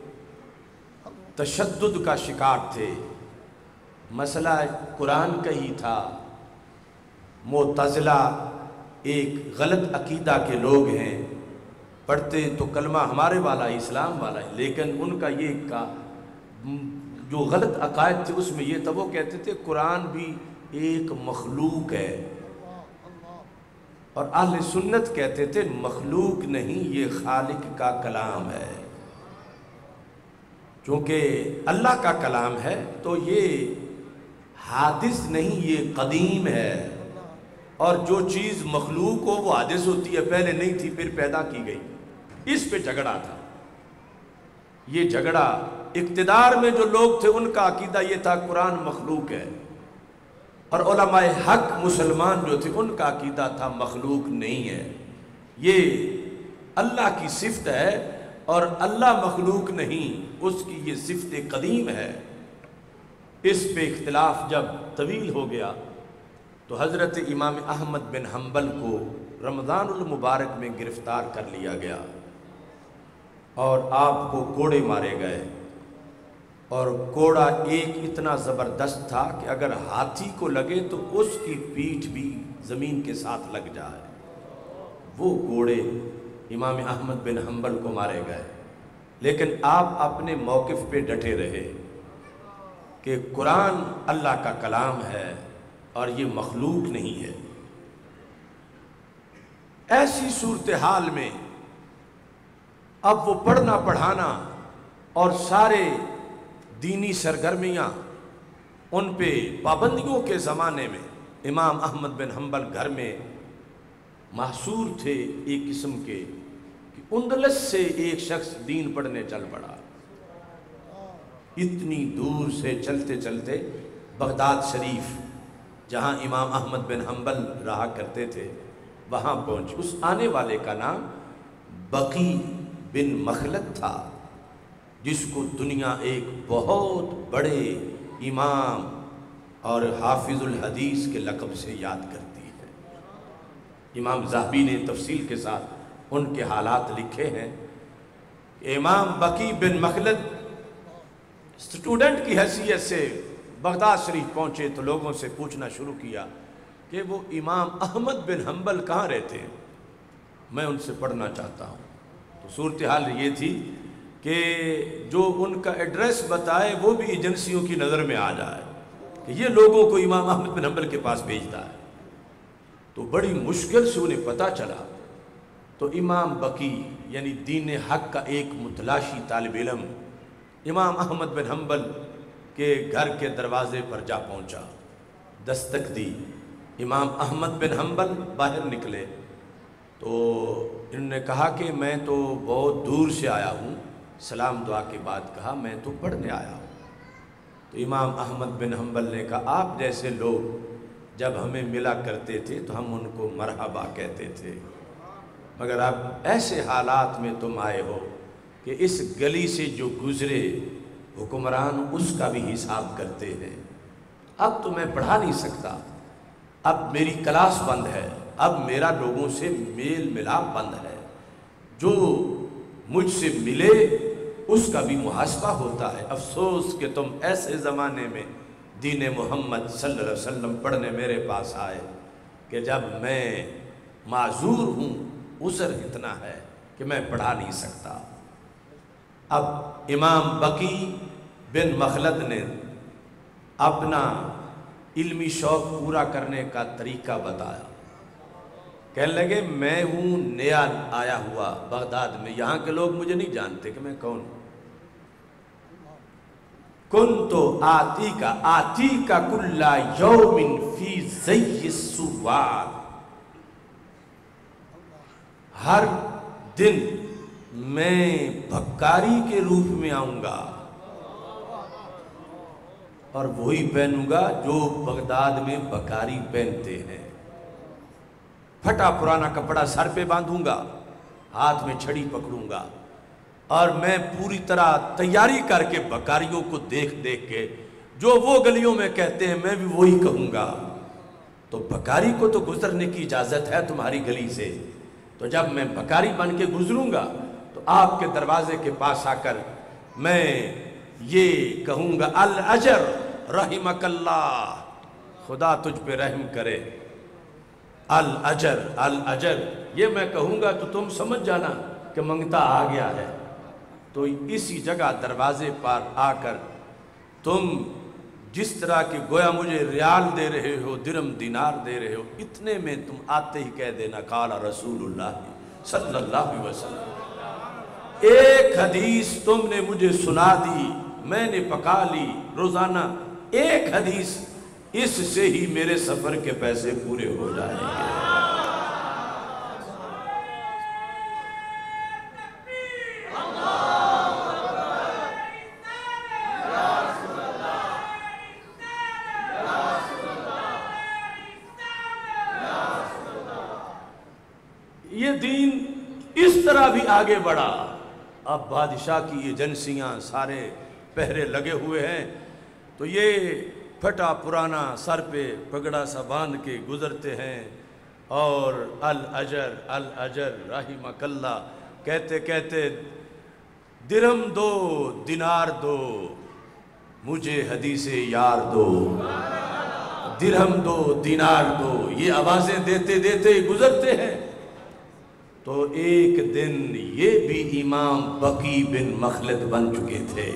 تشدد کا شکار تھے، مسئلہ قرآن کا ہی تھا، معتزلہ ایک غلط عقیدہ کے لوگ ہیں، پڑھتے تو کلمہ ہمارے والا ہی، اسلام والا ہی، لیکن ان کا یہ کا جو غلط عقائد تھے اس میں یہ تھا، وہ کہتے تھے قرآن بھی ایک مخلوق ہے، اور اہل سنت کہتے تھے مخلوق نہیں، یہ خالق کا کلام ہے۔ چونکہ اللہ کا کلام ہے تو یہ حادث نہیں، یہ قدیم ہے، اور جو چیز مخلوق ہو وہ حادث ہوتی ہے، پہلے نہیں تھی پھر پیدا کی گئی۔ اس پہ جھگڑا تھا، یہ جھگڑا اقتدار میں جو لوگ تھے ان کا عقیدہ یہ تھا قرآن مخلوق ہے، اور علماء حق مسلمان جو تھے ان کا عقیدہ تھا مخلوق نہیں ہے، یہ اللہ کی صفت ہے، اور اللہ مخلوق نہیں، اس کی یہ صفت قدیم ہے۔ اس پہ اختلاف جب طویل ہو گیا تو حضرت امام احمد بن حنبل کو رمضان المبارک میں گرفتار کر لیا گیا، اور آپ کو کوڑے مارے گئے، اور کوڑا ایک اتنا زبردست تھا کہ اگر ہاتھی کو لگے تو اس کی پیٹھ بھی زمین کے ساتھ لگ جائے، وہ کوڑے امام احمد بن حنبل کو مارے گئے۔ لیکن آپ اپنے موقف پہ ڈٹے رہے کہ قرآن اللہ کا کلام ہے اور یہ مخلوق نہیں ہے۔ ایسی صورتحال میں اب وہ پڑھنا پڑھانا اور سارے دینی سرگرمیاں ان پہ پابندیوں کے زمانے میں امام احمد بن حنبل گھر میں محصور تھے ایک قسم کے، کہ اندلس سے ایک شخص دین پڑھنے چل پڑا، اتنی دور سے چلتے چلتے بغداد شریف جہاں امام احمد بن حنبل رہا کرتے تھے وہاں پہنچ۔ اس آنے والے کا نام بقی بن مخلد تھا، جس کو دنیا ایک بہت بڑے امام اور حافظ الحدیث کے لقب سے یاد کرتی ہے۔ امام ذہبی نے تفصیل کے ساتھ ان کے حالات لکھے ہیں کہ امام بقی بن مخلد اسٹوڈنٹ کی حیثیت سے بغداد شریف پہنچے تو لوگوں سے پوچھنا شروع کیا کہ وہ امام احمد بن حنبل کہاں رہتے ہیں، میں ان سے پڑھنا چاہتا ہوں۔ تو صورتحال یہ تھی کہ جو ان کا ایڈریس بتائے وہ بھی ایجنسیوں کی نظر میں آ جائے کہ یہ لوگوں کو امام احمد بن حنبل کے پاس بھیجتا ہے، تو بڑی مشکل سے انہیں پتہ چلا۔ تو امام بقی یعنی دین حق کا ایک متلاشی طالب علم امام احمد بن حنبل کے گھر کے دروازے پر جا پہنچا، دستک دی، امام احمد بن حنبل باہر نکلے تو انہوں نے کہا کہ میں تو بہت دور سے آیا ہوں، سلام دعا کے بعد کہا میں تو پڑھنے آیا ہوں۔ تو امام احمد بن حنبل نے کہا آپ جیسے لوگ جب ہمیں ملا کرتے تھے تو ہم ان کو مرحبا کہتے تھے، مگر اب ایسے حالات میں تم آئے ہو کہ اس گلی سے جو گزرے حکمران اس کا بھی حساب کرتے ہیں، اب تو میں پڑھا نہیں سکتا، اب میری کلاس بند ہے، اب میرا لوگوں سے میل ملاپ بند ہے، جو مجھ سے ملے اس کا بھی محاسبہ ہوتا ہے۔ افسوس کہ تم ایسے زمانے میں دین محمد صلی اللہ علیہ وسلم پڑھنے میرے پاس آئے کہ جب میں معذور ہوں، عذر اتنا ہے کہ میں پڑھا نہیں سکتا۔ اب امام بقی بن مخلد نے اپنا علمی شوق پورا کرنے کا طریقہ بتایا، کہنے لگے میں ہوں نیا آیا ہوا بغداد میں، یہاں کے لوگ مجھے نہیں جانتے کہ میں کون ہوں۔ کن تو آتی کا آتی کا کلا یوم فی زی السوار، ہر دن میں بھکاری کے روپ میں آؤں گا اور وہی پہنوں گا جو بغداد میں بکاری پہنتے ہیں، پھٹا پرانا کپڑا سر پہ باندھوں گا، ہاتھ میں چھڑی پکڑوں گا، اور میں پوری طرح تیاری کر کے بکاریوں کو دیکھ دیکھ کے جو وہ گلیوں میں کہتے ہیں میں بھی وہی کہوں گا۔ تو بکاری کو تو گزرنے کی اجازت ہے تمہاری گلی سے، تو جب میں بکاری بن کے گزروں گا تو آپ کے دروازے کے پاس آ کر میں یہ کہوں گا الاجر رحمک اللہ، خدا تجھ پہ رحم کرے، الاجر الاجر، یہ میں کہوں گا تو تم سمجھ جانا کہ منگتا آ گیا ہے، تو اسی جگہ دروازے پر آ کر تم جس طرح کہ گویا مجھے ریال دے رہے ہو، درم دینار دے رہے ہو، اتنے میں تم آتے ہی کہہ دینا قال رسول اللہ صلی اللہ علیہ وسلم۔ ایک حدیث تم نے مجھے سنا دی، میں نے پکا لی، روزانہ ایک حدیث، اس سے ہی میرے سفر کے پیسے پورے ہو جائیں گے۔ یہ دین اس طرح بھی آگے بڑھا۔ اب بادشاہ کی ایجنسیاں سارے پہرے لگے ہوئے ہیں، تو یہ پھٹا پرانا سر پہ پگڑا سا باندھ کے گزرتے ہیں، اور الاجر الاجر رحمک اللہ کہتے کہتے درہم دو دینار دو مجھے حدیث یار دو، درہم دو دینار دو، یہ آوازیں دیتے دیتے گزرتے ہیں۔ تو ایک دن یہ بھی امام بقی بن مخلد بن چکے تھے۔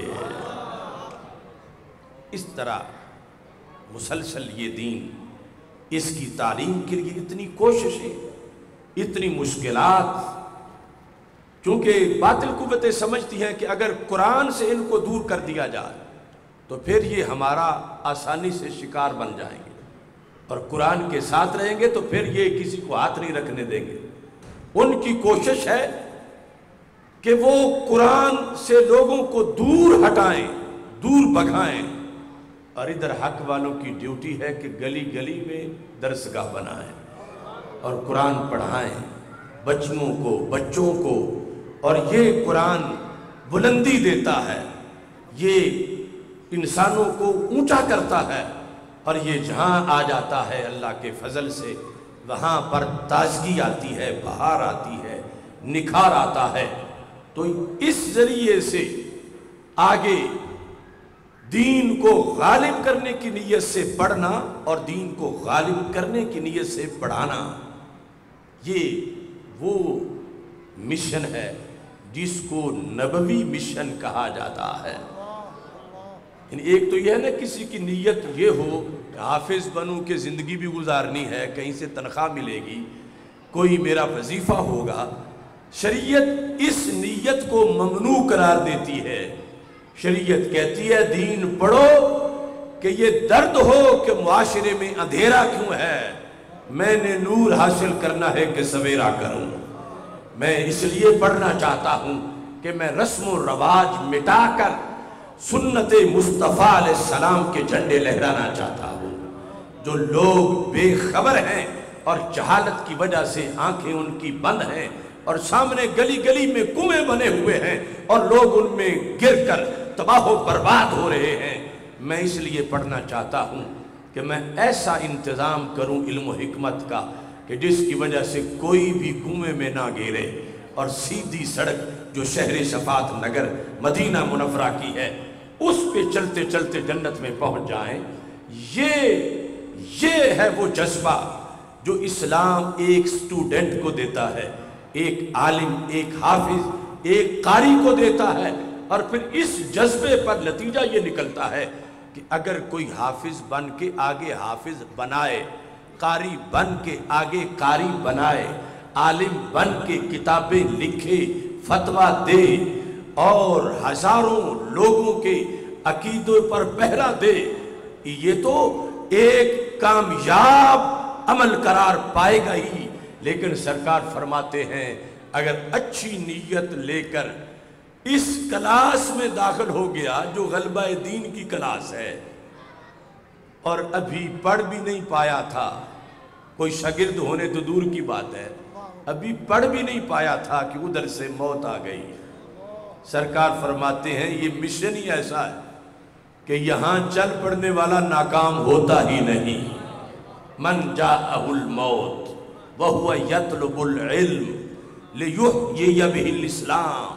اس طرح مسلسل یہ دین، اس کی تعلیم کے لیے اتنی کوششیں، اتنی مشکلات، چونکہ باطل قوتیں سمجھتی ہیں کہ اگر قرآن سے ان کو دور کر دیا جائے تو پھر یہ ہمارا آسانی سے شکار بن جائیں گے، اور قرآن کے ساتھ رہیں گے تو پھر یہ کسی کو ہاتھ نہیں رکھنے دیں گے۔ ان کی کوشش ہے کہ وہ قرآن سے لوگوں کو دور ہٹائیں، دور بھگائیں، اور ادھر حق والوں کی ڈیوٹی ہے کہ گلی گلی میں درسگاہ بنائیں اور قرآن پڑھائیں بچوں کو بچوں کو۔ اور یہ قرآن بلندی دیتا ہے، یہ انسانوں کو اونچا کرتا ہے، اور یہ جہاں آ جاتا ہے اللہ کے فضل سے وہاں پر تازگی آتی ہے، بہار آتی ہے، نکھار آتا ہے۔ تو اس ذریعے سے آگے دین کو غالب کرنے کی نیت سے پڑھنا اور دین کو غالب کرنے کی نیت سے پڑھانا، یہ وہ مشن ہے جس کو نبوی مشن کہا جاتا ہے۔ ایک تو یہ ہے نا کسی کی نیت یہ ہو کہ حافظ بنوں کہ زندگی بھی گزارنی ہے، کہیں سے تنخواہ ملے گی، کوئی میرا وظیفہ ہوگا۔ شریعت اس نیت کو ممنوع قرار دیتی ہے۔ شریعت کہتی ہے دین پڑھو کہ یہ درد ہو کہ معاشرے میں اندھیرا کیوں ہے، میں نے نور حاصل کرنا ہے کہ سویرا کروں۔ میں اس لیے پڑھنا چاہتا ہوں کہ میں رسم و رواج مٹا کر سنت مصطفیٰ علیہ السلام کے جھنڈے لہرانا چاہتا ہوں۔ جو لوگ بے خبر ہیں اور جہالت کی وجہ سے آنکھیں ان کی بند ہیں، اور سامنے گلی گلی میں کنویں بنے ہوئے ہیں اور لوگ ان میں گر کر تباہ و برباد ہو رہے ہیں، میں اس لیے پڑھنا چاہتا ہوں کہ میں ایسا انتظام کروں علم و حکمت کا کہ جس کی وجہ سے کوئی بھی کنویں میں نہ گرے، اور سیدھی سڑک جو شہر شفاعت نگر مدینہ منورہ کی ہے اس پہ چلتے چلتے جنت میں پہنچ جائیں۔ یہ یہ ہے وہ جذبہ جو اسلام ایک سٹوڈنٹ کو دیتا ہے، ایک عالم، ایک حافظ، ایک قاری کو دیتا ہے، اور پھر اس جذبے پر نتیجہ یہ نکلتا ہے کہ اگر کوئی حافظ بن کے آگے حافظ بنائے، قاری بن کے آگے قاری بنائے، عالم بن کے کتابیں لکھے، فتویٰ دے، اور ہزاروں لوگوں کے عقیدوں پر پہرا دے، یہ تو ایک کامیاب عمل قرار پائے گا ہی۔ لیکن سرکار فرماتے ہیں اگر اچھی نیت لے کر اس کلاس میں داخل ہو گیا جو غلبہ دین کی کلاس ہے، اور ابھی پڑھ بھی نہیں پایا تھا، کوئی شاگرد ہونے تو دور کی بات ہے، ابھی پڑھ بھی نہیں پایا تھا کہ ادھر سے موت آ گئی، سرکار فرماتے ہیں یہ مشن ہی ایسا ہے کہ یہاں چل پڑنے والا ناکام ہوتا ہی نہیں۔ من جاءہ الموت وہو یطلب العلم لیحیی بہ الاسلام،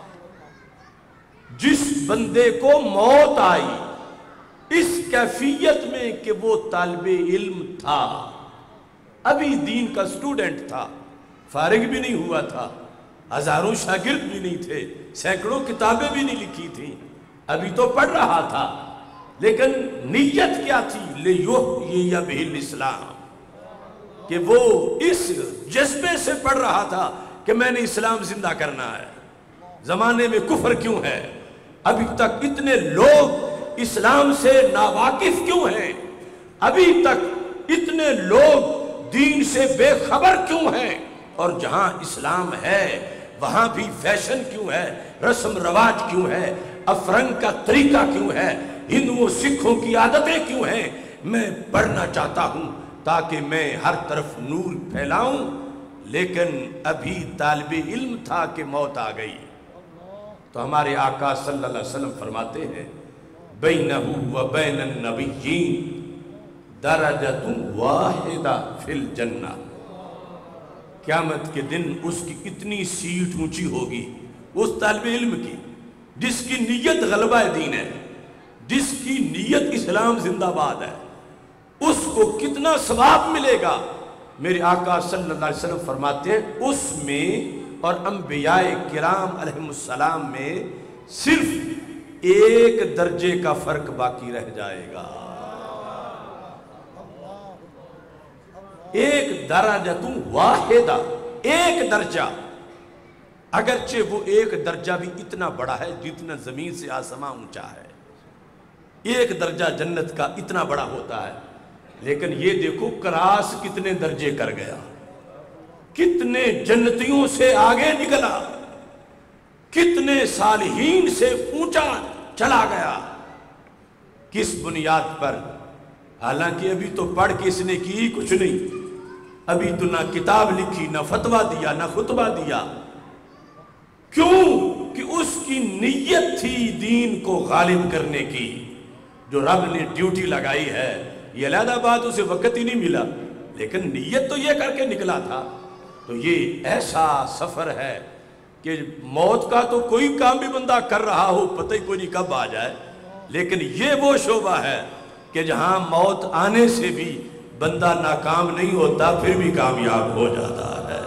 جس بندے کو موت آئی اس کیفیت میں کہ وہ طالب علم تھا، ابھی دین کا سٹوڈنٹ تھا، فارغ بھی نہیں ہوا تھا، ہزاروں شاگرد بھی نہیں تھے، سینکڑوں کتابیں بھی نہیں لکھی تھیں، ابھی تو پڑھ رہا تھا، لیکن نیت کیا تھی؟ لِيُحْيِيَ بِهِ الْإِسْلَامَ، کہ وہ اس جذبے سے پڑھ رہا تھا کہ میں نے اسلام زندہ کرنا ہے۔ زمانے میں کفر کیوں ہے؟ ابھی تک اتنے لوگ اسلام سے ناواقف کیوں ہیں؟ ابھی تک اتنے لوگ دین سے بے خبر کیوں ہیں؟ اور جہاں اسلام ہے وہاں بھی فیشن کیوں ہے، رسم رواج کیوں ہے، افرنگ کا طریقہ کیوں ہے، ہندوؤں سکھوں کی عادتیں کیوں ہیں؟ میں پڑھنا چاہتا ہوں تاکہ میں ہر طرف نور پھیلاؤں، لیکن ابھی طالب علم تھا کہ موت آ گئی۔ تو ہمارے آقا صلی اللہ علیہ وسلم فرماتے ہیں بَيْنَهُ وَبَيْنَ النَّبِيِّينَ دَرَجَةٌ وَاحِدَةٌ فِي الْجَنَّةِ، قیامت کے دن اس کی اتنی سیٹ اونچی ہوگی اس طالب علم کی جس کی نیت غلبہ دین ہے، جس کی نیت اسلام زندہ باد ہے، اس کو کتنا ثواب ملے گا۔ میرے آقا صلی اللہ علیہ وسلم فرماتے ہیں اس میں اور انبیاء کرام علیہ السلام میں صرف ایک درجے کا فرق باقی رہ جائے گا، ایک درجہ واحدہ، ایک درجہ، اگرچہ وہ ایک درجہ بھی اتنا بڑا ہے جتنا زمین سے آسمان اونچا ہے، ایک درجہ جنت کا اتنا بڑا ہوتا ہے، لیکن یہ دیکھو کراس کتنے درجے کر گیا، کتنے جنتیوں سے آگے نکلا، کتنے صالحین سے اونچا چلا گیا، کس بنیاد پر؟ حالانکہ ابھی تو پڑھ کے اس نے کی کچھ نہیں، ابھی تو نہ کتاب لکھی، نہ فتویٰ دیا، نہ خطبہ دیا، کیوں؟ کہ اس کی نیت تھی دین کو غالب کرنے کی، جو رب نے ڈیوٹی لگائی ہے، یہ علیحدہ بات اسے وقت ہی نہیں ملا، لیکن نیت تو یہ کر کے نکلا تھا۔ تو یہ ایسا سفر ہے کہ موت کا تو کوئی کام بھی بندہ کر رہا ہو پتہ ہی کوئی نہیں کب آ جائے، لیکن یہ وہ شعبہ ہے کہ جہاں موت آنے سے بھی بندہ ناکام نہیں ہوتا، پھر بھی کامیاب ہو جاتا ہے۔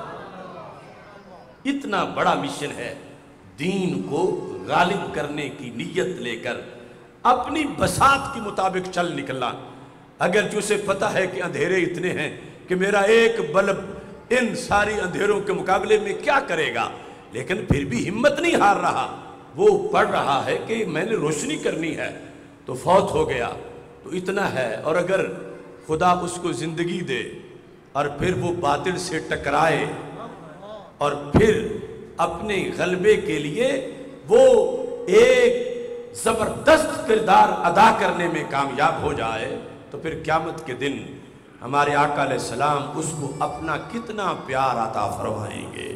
اتنا بڑا مشن ہے، دین کو غالب کرنے کی نیت لے کر اپنی بساط کے مطابق چل نکلنا، اگرچہ اسے پتہ ہے کہ اندھیرے اتنے ہیں کہ میرا ایک بلب ان ساری اندھیروں کے مقابلے میں کیا کرے گا، لیکن پھر بھی ہمت نہیں ہار رہا، وہ پڑھ رہا ہے کہ میں نے روشنی کرنی ہے، تو فوت ہو گیا تو اتنا ہے۔ اور اگر خدا اس کو زندگی دے اور پھر وہ باطل سے ٹکرائے اور پھر اپنے غلبے کے لیے وہ ایک زبردست کردار ادا کرنے میں کامیاب ہو جائے، تو پھر قیامت کے دن ہمارے آقا علیہ السلام اس کو اپنا کتنا پیار عطا فرمائیں گے۔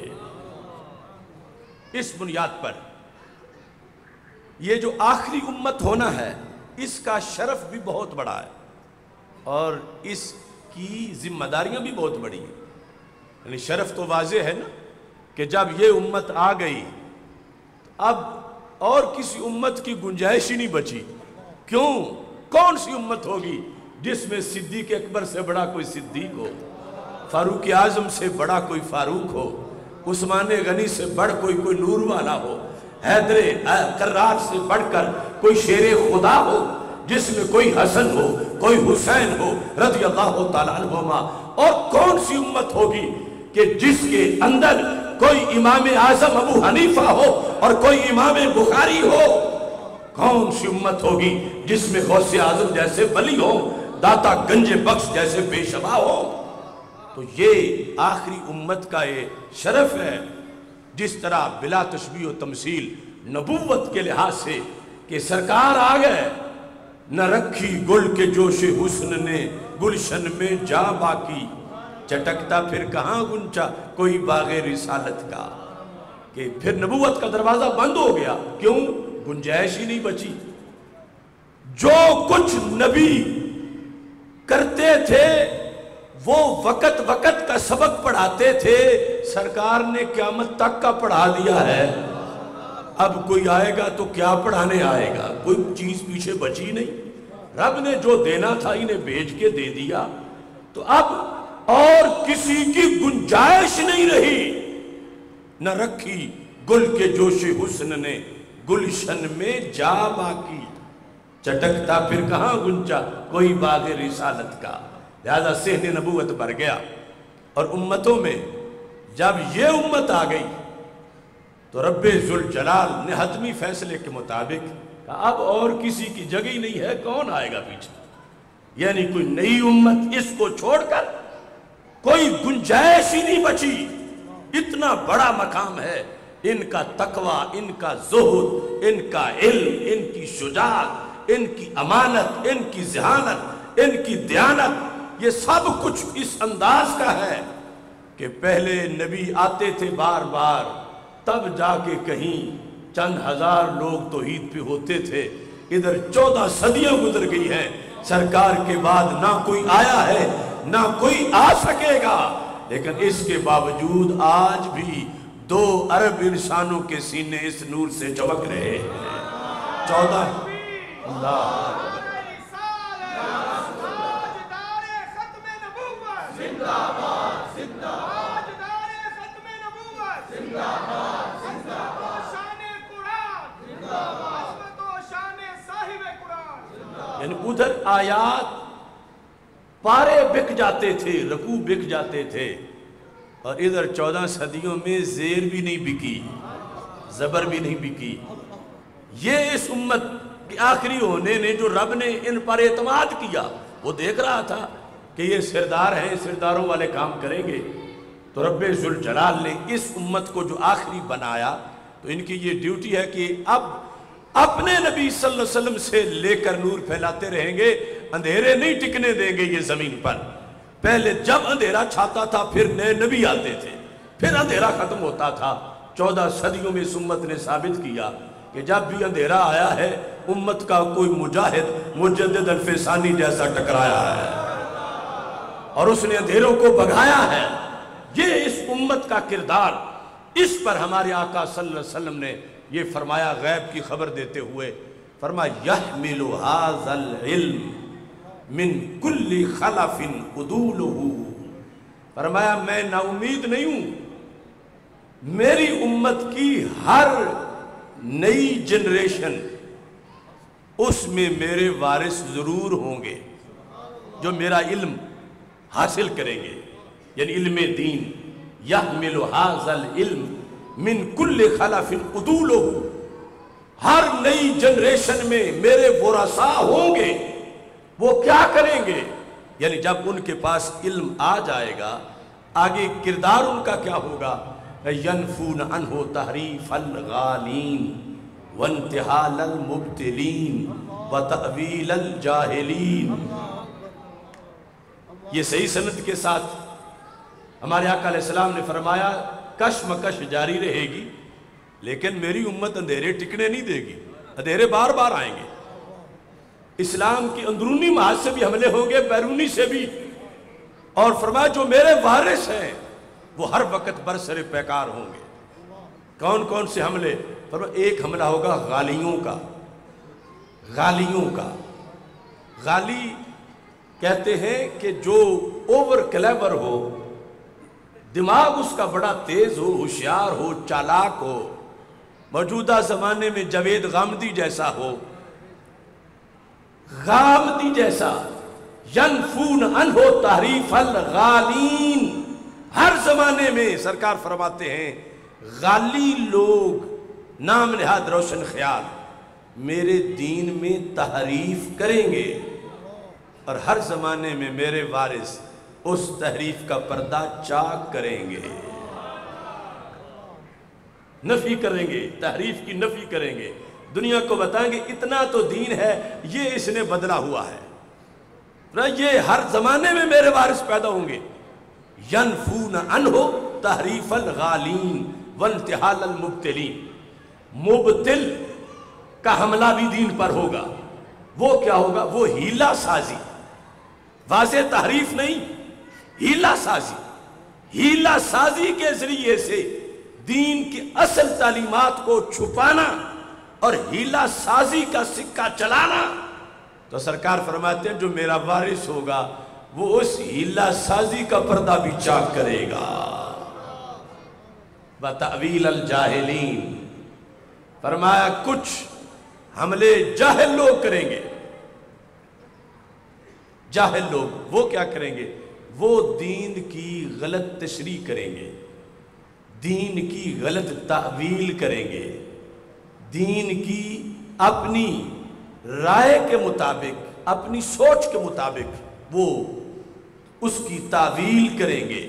اس بنیاد پر یہ جو آخری امت ہونا ہے اس کا شرف بھی بہت بڑا ہے اور اس کی ذمہ داریاں بھی بہت بڑی ہیں۔ یعنی شرف تو واضح ہے نا کہ جب یہ امت آ گئی اب اور کسی امت کی گنجائش ہی نہیں بچی۔ کیوں؟ کون سی امت ہوگی جس میں صدیق اکبر سے بڑا کوئی صدیق ہو، فاروق اعظم سے بڑا کوئی فاروق ہو، عثمان غنی سے بڑھ کوئی کوئی نور والا ہو، حیدر کرار سے بڑھ کر کوئی شیر خدا ہو، جس میں کوئی حسن ہو، کوئی حسین ہو رضی اللہ تعالیٰ عنہما؟ اور کون سی امت ہوگی کہ جس کے اندر کوئی امام اعظم ابو حنیفہ ہو اور کوئی امام بخاری ہو؟ کون سی امت ہوگی جس میں غوث اعظم جیسے ولی ہو، داتا گنج بخش جیسے بے شبہ ہو؟ تو یہ آخری امت کا یہ شرف ہے، جس طرح بلا تشبیہ و تمثیل نبوت کے لحاظ سے کہ سرکار آ گئے، نہ رکھی گل کے جوش حسن نے گلشن میں جا باقی، چٹکتا پھر کہاں گنچا کوئی باغ رسالت کا، کہ پھر نبوت کا دروازہ بند ہو گیا۔ کیوں؟ گنجائش ہی نہیں بچی۔ جو کچھ نبی کرتے تھے وہ وقت وقت کا سبق پڑھاتے تھے، سرکار نے قیامت تک کا پڑھا دیا ہے۔ اب کوئی آئے گا تو کیا پڑھانے آئے گا؟ کوئی چیز پیچھے بچی نہیں، رب نے جو دینا تھا انہیں بھیج کے دے دیا، تو اب اور کسی کی گنجائش نہیں رہی نہ رکھی گل کے جوش حسن نے گلشن میں جا باقی، چٹکتا پھر کہاں گنچا کوئی باغ رسالت کا۔ لہذا صحن نبوت بھر گیا، اور امتوں میں جب یہ امت آ گئی تو رب ذوالجلال نے حتمی فیصلے کے مطابق کہا اب اور کسی کی جگہ ہی نہیں ہے، کون آئے گا پیچھے؟ یعنی کوئی نئی امت اس کو چھوڑ کر کوئی گنجائش ہی نہیں بچی۔ اتنا بڑا مقام ہے ان کا تقوی، ان کا زہد، ان کا علم، ان کی شجاعت، ان کی امانت، ان کی ذہانت، ان کی دیانت، یہ سب کچھ اس انداز کا ہے کہ پہلے نبی آتے تھے بار بار، تب جا کے کہیں چند ہزار لوگ توحید پہ ہوتے تھے۔ ادھر چودہ صدیاں گزر گئی ہیں، سرکار کے بعد نہ کوئی آیا ہے نہ کوئی آ سکے گا، لیکن اس کے باوجود آج بھی دو ارب انسانوں کے سینے اس نور سے چمک رہے ہیں۔ چودہ اللہ یعنی ادھر آیات پارے بک جاتے تھے، رکوع بک جاتے تھے، اور ادھر چودہ صدیوں میں زیر بھی نہیں بکی، زبر بھی نہیں بکی۔ یہ اس امت کی آخری ہونے نے جو رب نے ان پر اعتماد کیا، وہ دیکھ رہا تھا کہ یہ سردار ہیں، سرداروں والے کام کریں گے، تو رب ذوالجلال نے اس امت کو جو آخری بنایا تو ان کی یہ ڈیوٹی ہے کہ اب اپنے نبی صلی اللہ علیہ وسلم سے لے کر نور پھیلاتے رہیں گے، اندھیرے نہیں ٹکنے دیں گے یہ زمین پر۔ پہلے جب اندھیرا چھاتا تھا پھر نئے نبی آتے تھے، پھر اندھیرا ختم ہوتا تھا۔ چودہ صدیوں میں اس امت نے ثابت کیا کہ جب بھی اندھیرا آیا ہے امت کا کوئی مجاہد مجدد الفسانی جیسا ٹکرایا ہے اور اس نے اندھیروں کو بھگایا ہے۔ یہ اس امت کا کردار، اس پر ہمارے آقا صلی اللہ علیہ وسلم نے یہ فرمایا، غیب کی خبر دیتے ہوئے فرمایا یحمل ھذا العلم من کل خلف عدولہ، فرمایا میں نا امید نہیں ہوں، میری امت کی ہر نئی جنریشن اس میں میرے وارث ضرور ہوں گے جو میرا علم حاصل کریں گے، یعنی علم دین۔ یحمل ھذا العلم من کل خلف عدولہ، ہر نئی جنریشن میں میرے ورثاء ہوں گے۔ وہ کیا کریں گے؟ یعنی جب ان کے پاس علم آ جائے گا آگے کردار ان کا کیا ہوگا؟ ینفون عنہ تحریف الغالین وانتحال المبتلین وتأویل الجاہلین۔ یہ صحیح سند کے ساتھ ہمارے آقا علیہ السلام نے فرمایا کشمکش جاری رہے گی لیکن میری امت اندھیرے ٹکنے نہیں دے گی، اندھیرے بار بار آئیں گے۔ اسلام کی اندرونی محاذ سے بھی حملے ہوں گے، بیرونی سے بھی، اور فرمایا جو میرے وارث ہیں وہ ہر وقت برسر پیکار ہوں گے۔ کون کون سے حملے؟ فرمایا ایک حملہ ہوگا غالیوں کا، غالیوں کا۔ غالی کہتے ہیں کہ جو اوور کلیور ہو، دماغ اس کا بڑا تیز ہو، ہوشیار ہو، چالاک ہو، موجودہ زمانے میں جاوید غامدی جیسا ہو، غامدی جیسا۔ ینفون عنہ تحریف الغالین، ہر زمانے میں سرکار فرماتے ہیں غالی لوگ نام نہاد روشن خیال میرے دین میں تحریف کریں گے، اور ہر زمانے میں میرے وارث اس تحریف کا پردہ چاک کریں گے، نفی کریں گے، تحریف کی نفی کریں گے، دنیا کو بتائیں گے اتنا تو دین ہے، یہ اس نے بدلا ہوا ہے۔ یہ ہر زمانے میں میرے وارث پیدا ہوں گے۔ ینفون عنہ تحریف الغالین وانتحال المبتلین، مبتل کا حملہ بھی دین پر ہوگا۔ وہ کیا ہوگا؟ وہ ہیلہ سازی، واضح تحریف نہیں، ہیلہ سازی۔ ہیلہ سازی کے ذریعے سے دین کی اصل تعلیمات کو چھپانا اور ہیلہ سازی کا سکہ چلانا، تو سرکار فرماتے ہیں جو میرا وارث ہوگا وہ اس ہیلہ سازی کا پردہ بھی چاک کرے گا۔ و تأویل الجاہلین، فرمایا کچھ حملے جاہل لوگ کریں گے۔ جاہل لوگ وہ کیا کریں گے؟ وہ دین کی غلط تشریح کریں گے، دین کی غلط تأویل کریں گے، دین کی اپنی رائے کے مطابق، اپنی سوچ کے مطابق وہ اس کی تعویل کریں گے۔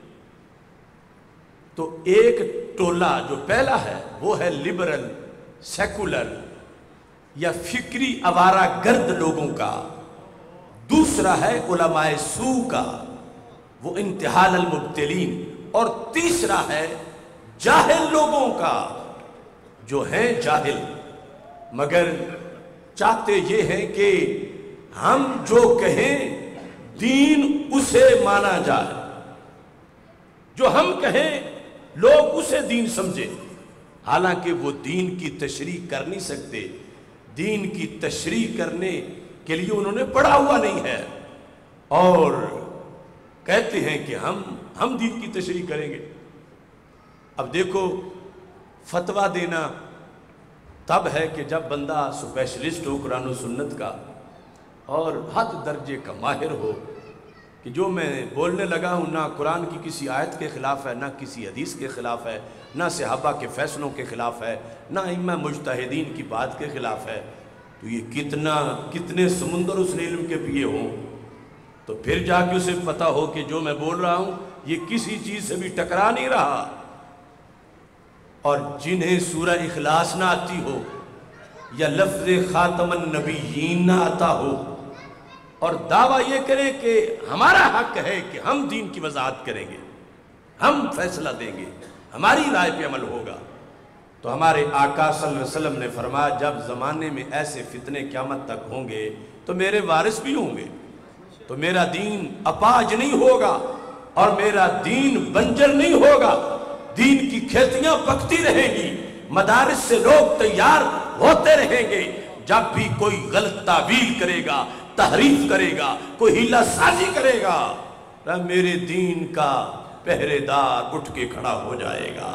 تو ایک ٹولہ جو پہلا ہے وہ ہے لبرل، سیکولر یا فکری آوارہ گرد لوگوں کا، دوسرا ہے علماء سو کا، وہ انتحال المبتلین، اور تیسرا ہے جاہل لوگوں کا جو ہیں جاہل مگر چاہتے یہ ہیں کہ ہم جو کہیں دین اسے مانا جائے، جو ہم کہیں لوگ اسے دین سمجھے، حالانکہ وہ دین کی تشریح کر نہیں سکتے، دین کی تشریح کرنے کے لیے انہوں نے پڑھا ہوا نہیں ہے، اور کہتے ہیں کہ ہم ہم دین کی تشریح کریں گے۔ اب دیکھو، فتویٰ دینا تب ہے کہ جب بندہ سپیشلسٹ ہو قرآن و سنت کا اور حد درجے کا ماہر ہو، کہ جو میں بولنے لگا ہوں نہ قرآن کی کسی آیت کے خلاف ہے، نہ کسی حدیث کے خلاف ہے، نہ صحابہ کے فیصلوں کے خلاف ہے، نہ ائمہ مجتہدین کی بات کے خلاف ہے، تو یہ کتنا کتنے سمندر اس نے علم کے پیے ہوں، تو پھر جا کے اسے پتہ ہو کہ جو میں بول رہا ہوں یہ کسی چیز سے بھی ٹکرا نہیں رہا۔ اور جنہیں سورہ اخلاص نہ آتی ہو یا لفظ خاتم النبیین نہ آتا ہو اور دعویٰ یہ کرے کہ ہمارا حق ہے کہ ہم دین کی وضاحت کریں گے، ہم فیصلہ دیں گے، ہماری رائے پہ عمل ہوگا، تو ہمارے آقا صلی اللہ علیہ وسلم نے فرمایا جب زمانے میں ایسے فتنے قیامت تک ہوں گے تو میرے وارث بھی ہوں گے، تو میرا دین اپاج نہیں ہوگا اور میرا دین بنجر نہیں ہوگا، دین کی کھیتیاں پکتی رہیں گی، مدارس سے لوگ تیار ہوتے رہیں گے۔ جب بھی کوئی غلط تعویل کرے گا، تحریف کرے گا، کوئی ہیلہ سازی کرے گا، میرے دین کا پہرے دار اٹھ کے کھڑا ہو جائے گا۔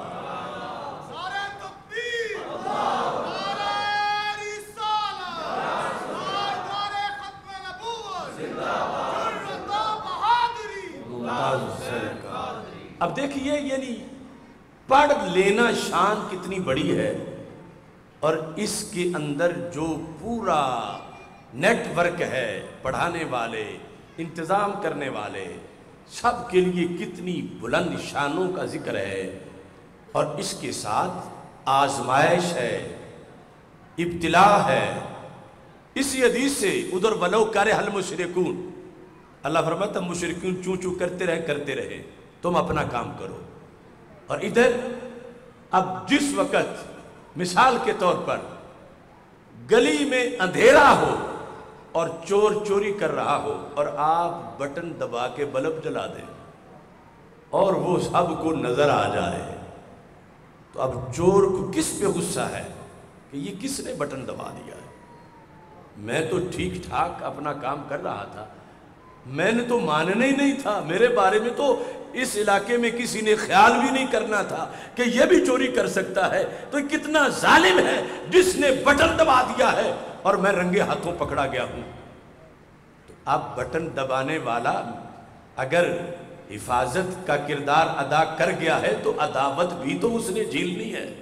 اب دیکھئے یعنی پڑھ لینا شان کتنی بڑی ہے، اور اس کے اندر جو پورا نیٹ ورک ہے، پڑھانے والے، انتظام کرنے والے، سب کے لیے کتنی بلند شانوں کا ذکر ہے، اور اس کے ساتھ آزمائش ہے، ابتلا ہے۔ اسی حدیث سے ادھر ولو کرہ المشرکون، اللہ فرماتا مشرکین چوں چوں کرتے رہے کرتے رہے، تم اپنا کام کرو۔ اور ادھر اب جس وقت مثال کے طور پر گلی میں اندھیرا ہو اور چور چوری کر رہا ہو اور آپ بٹن دبا کے بلب جلا دیں اور وہ سب کو نظر آ جائے، تو اب چور کو کس پہ غصہ ہے کہ یہ کس نے بٹن دبا دیا ہے؟ میں تو ٹھیک ٹھاک اپنا کام کر رہا تھا، میں نے تو ماننا ہی نہیں تھا، میرے بارے میں تو اس علاقے میں کسی نے خیال بھی نہیں کرنا تھا کہ یہ بھی چوری کر سکتا ہے، تو کتنا ظالم ہے جس نے بٹن دبا دیا ہے اور میں رنگے ہاتھوں پکڑا گیا ہوں۔ تو اب بٹن دبانے والا اگر حفاظت کا کردار ادا کر گیا ہے تو عداوت بھی تو اس نے جھیلنی ہے۔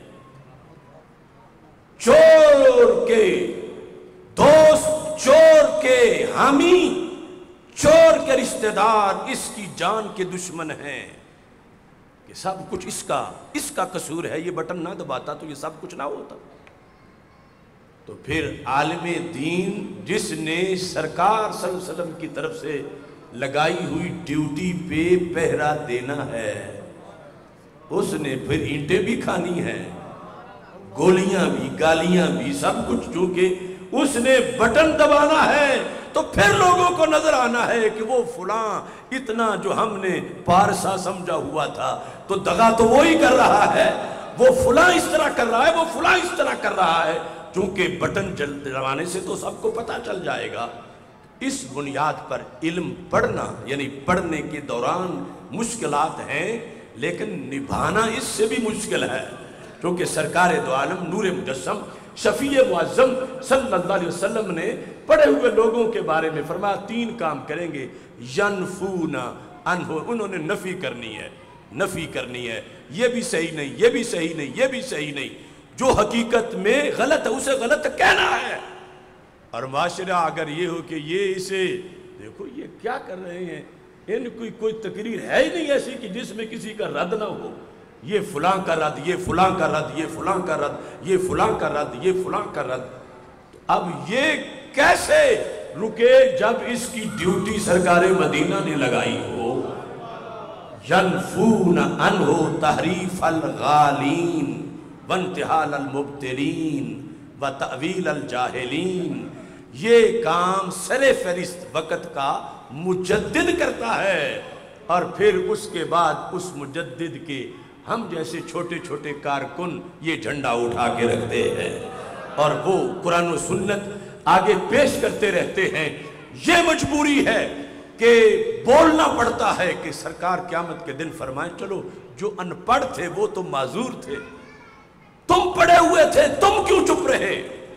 چور کے دوست، چور کے حامی، چور کے رشتہ دار اس کی جان کے دشمن ہیں کہ سب کچھ اس کا اس کا قصور ہے، یہ بٹن نہ دباتا تو یہ سب کچھ نہ ہوتا۔ تو پھر عالم دین جس نے سرکار صلی اللہ علیہ وسلم کی طرف سے لگائی ہوئی ڈیوٹی پہ پہرا دینا ہے، اس نے پھر اینٹیں بھی کھانی ہیں، گولیاں بھی، گالیاں بھی، سب کچھ، چونکہ اس نے بٹن دبانا ہے تو پھر لوگوں کو نظر آنا ہے کہ وہ فلاں اتنا جو ہم نے پارسا سمجھا ہوا تھا تو دغا تو وہی کر رہا ہے، وہ فلاں اس طرح کر رہا ہے، وہ فلاں اس طرح کر رہا ہے، چونکہ بٹن دبانے سے تو سب کو پتہ چل جائے گا۔ اس بنیاد پر علم پڑھنا، یعنی پڑھنے کے دوران مشکلات ہیں، لیکن نبھانا اس سے بھی مشکل ہے، کیونکہ سرکار دو عالم نور مجسم شفیع معظم صلی اللہ علیہ وسلم نے پڑھے ہوئے لوگوں کے بارے میں فرمایا تین کام کریں گے، ینفون عنہ، انہوں نے نفی کرنی ہے، نفی کرنی ہے، یہ بھی صحیح نہیں، یہ بھی صحیح نہیں، یہ بھی صحیح نہیں، جو حقیقت میں غلط ہے اسے غلط کہنا ہے۔ اور معاشرہ اگر یہ ہو کہ یہ اسے دیکھو یہ کیا کر رہے ہیں، ان کوئی کوئی تقریر ہے ہی نہیں ایسی کہ جس میں کسی کا رد نہ ہو، یہ فلاں کا رد، یہ فلاں کا رد، یہ فلاں کا رد، یہ فلاں کا رد، یہ فلاں کا رد۔ اب یہ کیسے رکے جب اس کی ڈیوٹی سرکار مدینہ نے لگائی ہو؟ ینفون عنہ تحریف الغالین وانتحال المبتلین وتأویل الجاہلین، یہ کام سر فہرست وقت کا مجدد کرتا ہے، اور پھر اس کے بعد اس مجدد کے ہم جیسے چھوٹے چھوٹے کارکن یہ جھنڈا اٹھا کے رکھتے ہیں اور وہ قرآن و سنت آگے پیش کرتے رہتے ہیں۔ یہ مجبوری ہے کہ بولنا پڑتا ہے کہ سرکار قیامت کے دن فرمائیں چلو جو ان پڑھ تھے وہ تو معذور تھے، تم پڑھے ہوئے تھے تم کیوں چپ رہے؟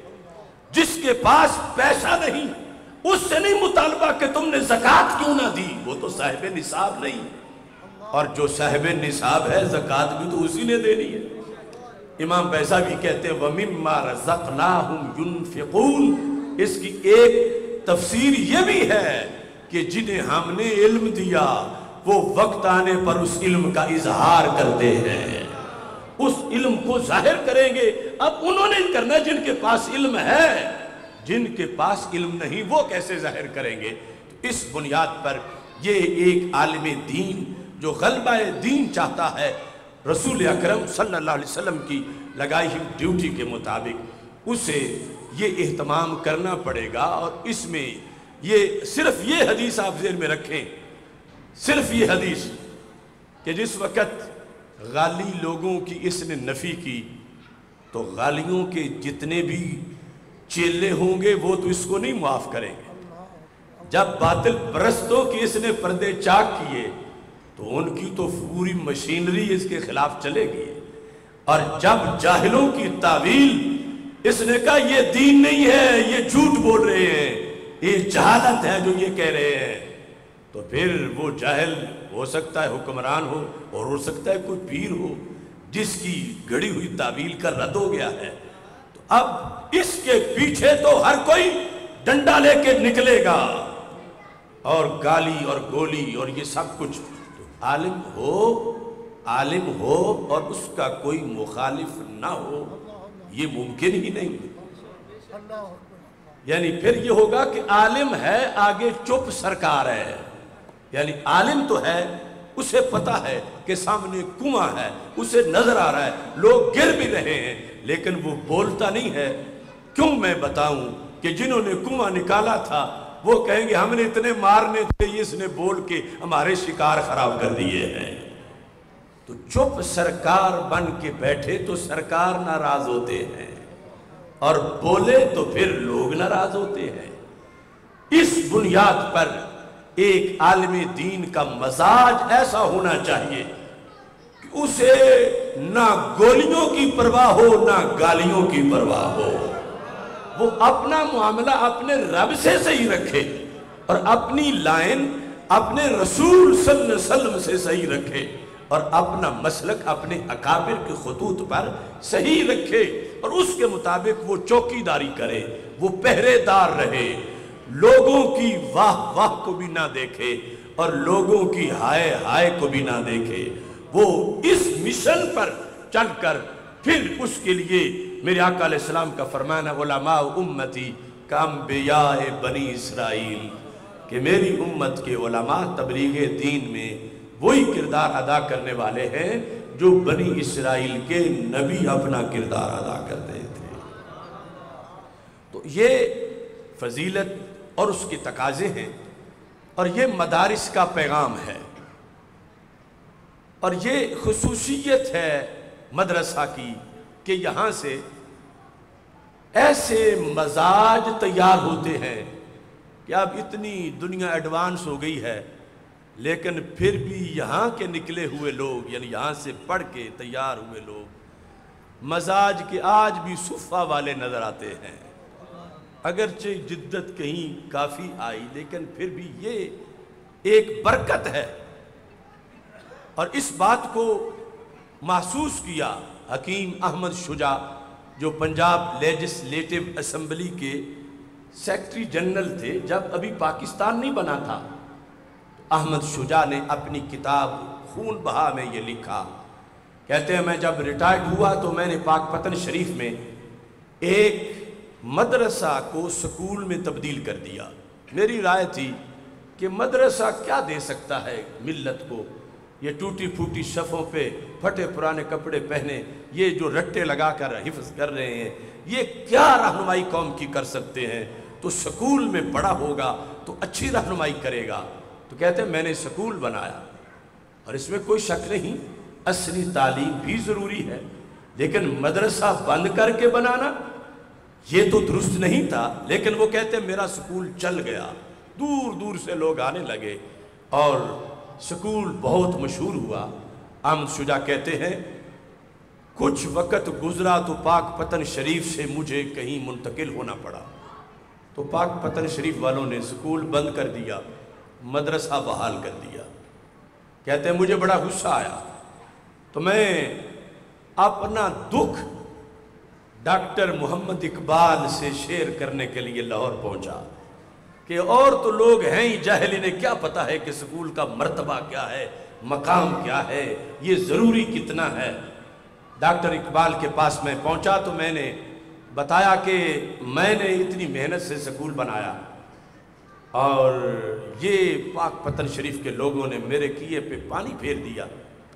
جس کے پاس پیسہ نہیں اس سے نہیں مطالبہ کہ تم نے زکوٰۃ کیوں نہ دی، وہ تو صاحب نصاب نہیں، اور جو صاحب نصاب ہے زکوٰۃ بھی تو اسی نے دینی ہے۔ امام بیضاوی کہتے ہیں وَمِمَّا رَزَقْنَاهُمْ يُنْفِقُونَ، اس کی ایک تفسیر یہ بھی ہے کہ جنہیں ہم نے علم دیا وہ وقت آنے پر اس علم کا اظہار کرتے ہیں، اس علم کو ظاہر کریں گے۔ اب انہوں نے کرنا جن کے پاس علم ہے، جن کے پاس علم نہیں وہ کیسے ظاہر کریں گے؟ اس بنیاد پر یہ ایک عالم دین جو غلبہ دین چاہتا ہے رسول اکرم صلی اللہ علیہ وسلم کی لگائی ہوئی ڈیوٹی کے مطابق اسے یہ اہتمام کرنا پڑے گا۔ اور اس میں یہ صرف یہ حدیث آپ ذہن میں رکھیں، صرف یہ حدیث کہ جس وقت غالی لوگوں کی اس نے نفی کی تو غالیوں کے جتنے بھی چیلے ہوں گے وہ تو اس کو نہیں معاف کریں گے۔ جب باطل پرستوں کی اس نے پردے چاک کیے تو ان کی تو پوری مشینری اس کے خلاف چلے گی، اور جب جاہلوں کی تعویل اس نے کہا یہ دین نہیں ہے، یہ جھوٹ بول رہے ہیں، یہ جہالت ہے جو یہ کہہ رہے ہیں، تو پھر وہ جاہل ہو سکتا ہے حکمران ہو اور ہو سکتا ہے کوئی پیر ہو جس کی گھڑی ہوئی تعویل کا رد ہو گیا ہے۔ تو اب اس کے پیچھے تو ہر کوئی ڈنڈا لے کے نکلے گا اور گالی اور گولی اور یہ سب کچھ۔ تو عالم ہو عالم ہو اور اس کا کوئی مخالف نہ ہو یہ ممکن ہی نہیں، یعنی پھر یہ ہوگا کہ عالم ہے آگے چپ سرکار ہے، یعنی عالم تو ہے اسے پتا ہے کہ سامنے کنواں ہے، اسے نظر آ رہا ہے، لوگ گر بھی رہے ہیں لیکن وہ بولتا نہیں ہے۔ کیوں میں بتاؤں کہ جنہوں نے کنواں نکالا تھا وہ کہیں گے ہم نے اتنے مارنے تھے، اس نے بول کے ہمارے شکار خراب کر دیے ہیں۔ تو چپ سرکار بن کے بیٹھے تو سرکار ناراض ہوتے ہیں، اور بولے تو پھر لوگ ناراض ہوتے ہیں۔ اس بنیاد پر ایک عالم دین کا مزاج ایسا ہونا چاہیے کہ اسے نہ گولیوں کی پرواہ ہو نہ گالیوں کی پرواہ ہو، وہ اپنا معاملہ اپنے رب سے صحیح رکھے اور اپنی لائن اپنے رسول صلی اللہ علیہ وسلم سے صحیح رکھے اور اپنا مسلک اپنے اکابر کے خطوط پر صحیح رکھے، اور اس کے مطابق وہ چوکی داری کرے، وہ پہرے دار رہے، لوگوں کی واہ واہ کو بھی نہ دیکھے اور لوگوں کی ہائے ہائے کو بھی نہ دیکھے، وہ اس مشن پر چل کر پھر اس کے لیے میرے آقا علیہ السلام کا فرمانا علماء امتی کا انبیاء بنی اسرائیل، کہ میری امت کے علماء تبلیغ دین میں وہی کردار ادا کرنے والے ہیں جو بنی اسرائیل کے نبی اپنا کردار ادا کرتے تھے۔ تو یہ فضیلت اور اس کے تقاضے ہیں، اور یہ مدارس کا پیغام ہے، اور یہ خصوصیت ہے مدرسہ کی کہ یہاں سے ایسے مزاج تیار ہوتے ہیں کہ اب اتنی دنیا ایڈوانس ہو گئی ہے لیکن پھر بھی یہاں کے نکلے ہوئے لوگ، یعنی یہاں سے پڑھ کے تیار ہوئے لوگ مزاج کے آج بھی صفہ والے نظر آتے ہیں۔ اگرچہ جدت کہیں کافی آئی لیکن پھر بھی یہ ایک برکت ہے، اور اس بات کو محسوس کیا حکیم احمد شجاع جو پنجاب لیجسلیٹو اسمبلی کے سیکرٹری جنرل تھے جب ابھی پاکستان نہیں بنا تھا۔ احمد شجاع نے اپنی کتاب خون بہا میں یہ لکھا، کہتے ہیں میں جب ریٹائرڈ ہوا تو میں نے پاک پتن شریف میں ایک مدرسہ کو سکول میں تبدیل کر دیا۔ میری رائے تھی کہ مدرسہ کیا دے سکتا ہے ملت کو، یہ ٹوٹی پھوٹی صفوں پہ پھٹے پرانے کپڑے پہنے، یہ جو رٹے لگا کر حفظ کر رہے ہیں، یہ کیا رہنمائی قوم کی کر سکتے ہیں؟ تو سکول میں پڑھا ہوگا تو اچھی رہنمائی کرے گا۔ تو کہتے ہیں میں نے سکول بنایا، اور اس میں کوئی شک نہیں اصلی تعلیم بھی ضروری ہے، لیکن مدرسہ بند کر کے بنانا یہ تو درست نہیں تھا۔ لیکن وہ کہتے ہیں میرا سکول چل گیا، دور دور سے لوگ آنے لگے اور سکول بہت مشہور ہوا۔ احمد شجاع کہتے ہیں کچھ وقت گزرا تو پاک پتن شریف سے مجھے کہیں منتقل ہونا پڑا، تو پاک پتن شریف والوں نے سکول بند کر دیا، مدرسہ بحال کر دیا۔ کہتے ہیں مجھے بڑا غصہ آیا، تو میں اپنا دکھ ڈاکٹر محمد اقبال سے شیئر کرنے کے لیے لاہور پہنچا کہ اور تو لوگ ہیں ہی جاہل، انہیں کیا پتا ہے کہ سکول کا مرتبہ کیا ہے، مقام کیا ہے، یہ ضروری کتنا ہے۔ ڈاکٹر اقبال کے پاس میں پہنچا تو میں نے بتایا کہ میں نے اتنی محنت سے سکول بنایا اور یہ پاک پتن شریف کے لوگوں نے میرے کیے پہ پانی پھیر دیا۔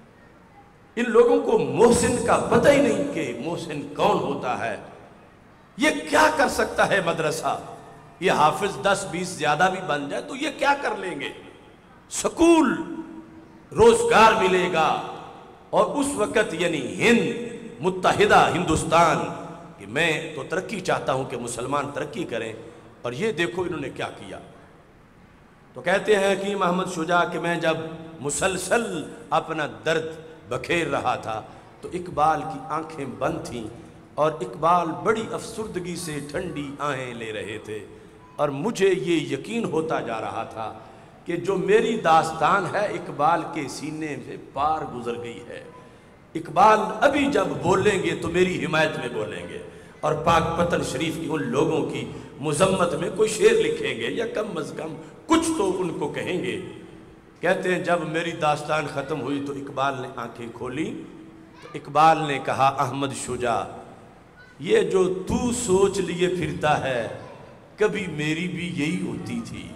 ان لوگوں کو محسن کا پتہ ہی نہیں کہ محسن کون ہوتا ہے، یہ کیا کر سکتا ہے مدرسہ، یہ حافظ دس بیس زیادہ بھی بن جائے تو یہ کیا کر لیں گے، سکول روزگار ملے گا۔ اور اس وقت یعنی ہند متحدہ ہندوستان، کہ میں تو ترقی چاہتا ہوں کہ مسلمان ترقی کریں، اور یہ دیکھو انہوں نے کیا کیا۔ تو کہتے ہیں حکیم احمد شجاع کہ میں جب مسلسل اپنا درد بکھیر رہا تھا تو اقبال کی آنکھیں بند تھیں، اور اقبال بڑی افسردگی سے ٹھنڈی آہیں لے رہے تھے، اور مجھے یہ یقین ہوتا جا رہا تھا کہ جو میری داستان ہے اقبال کے سینے سے پار گزر گئی ہے۔ اقبال ابھی جب بولیں گے تو میری حمایت میں بولیں گے، اور پاک پتن شریف کی ان لوگوں کی مذمت میں کوئی شعر لکھیں گے یا کم از کم کچھ تو ان کو کہیں گے۔ کہتے ہیں جب میری داستان ختم ہوئی تو اقبال نے آنکھیں کھولی، تو اقبال نے کہا احمد شجاع یہ جو تو سوچ لیے پھرتا ہے کبھی میری بھی یہی ہوتی تھی،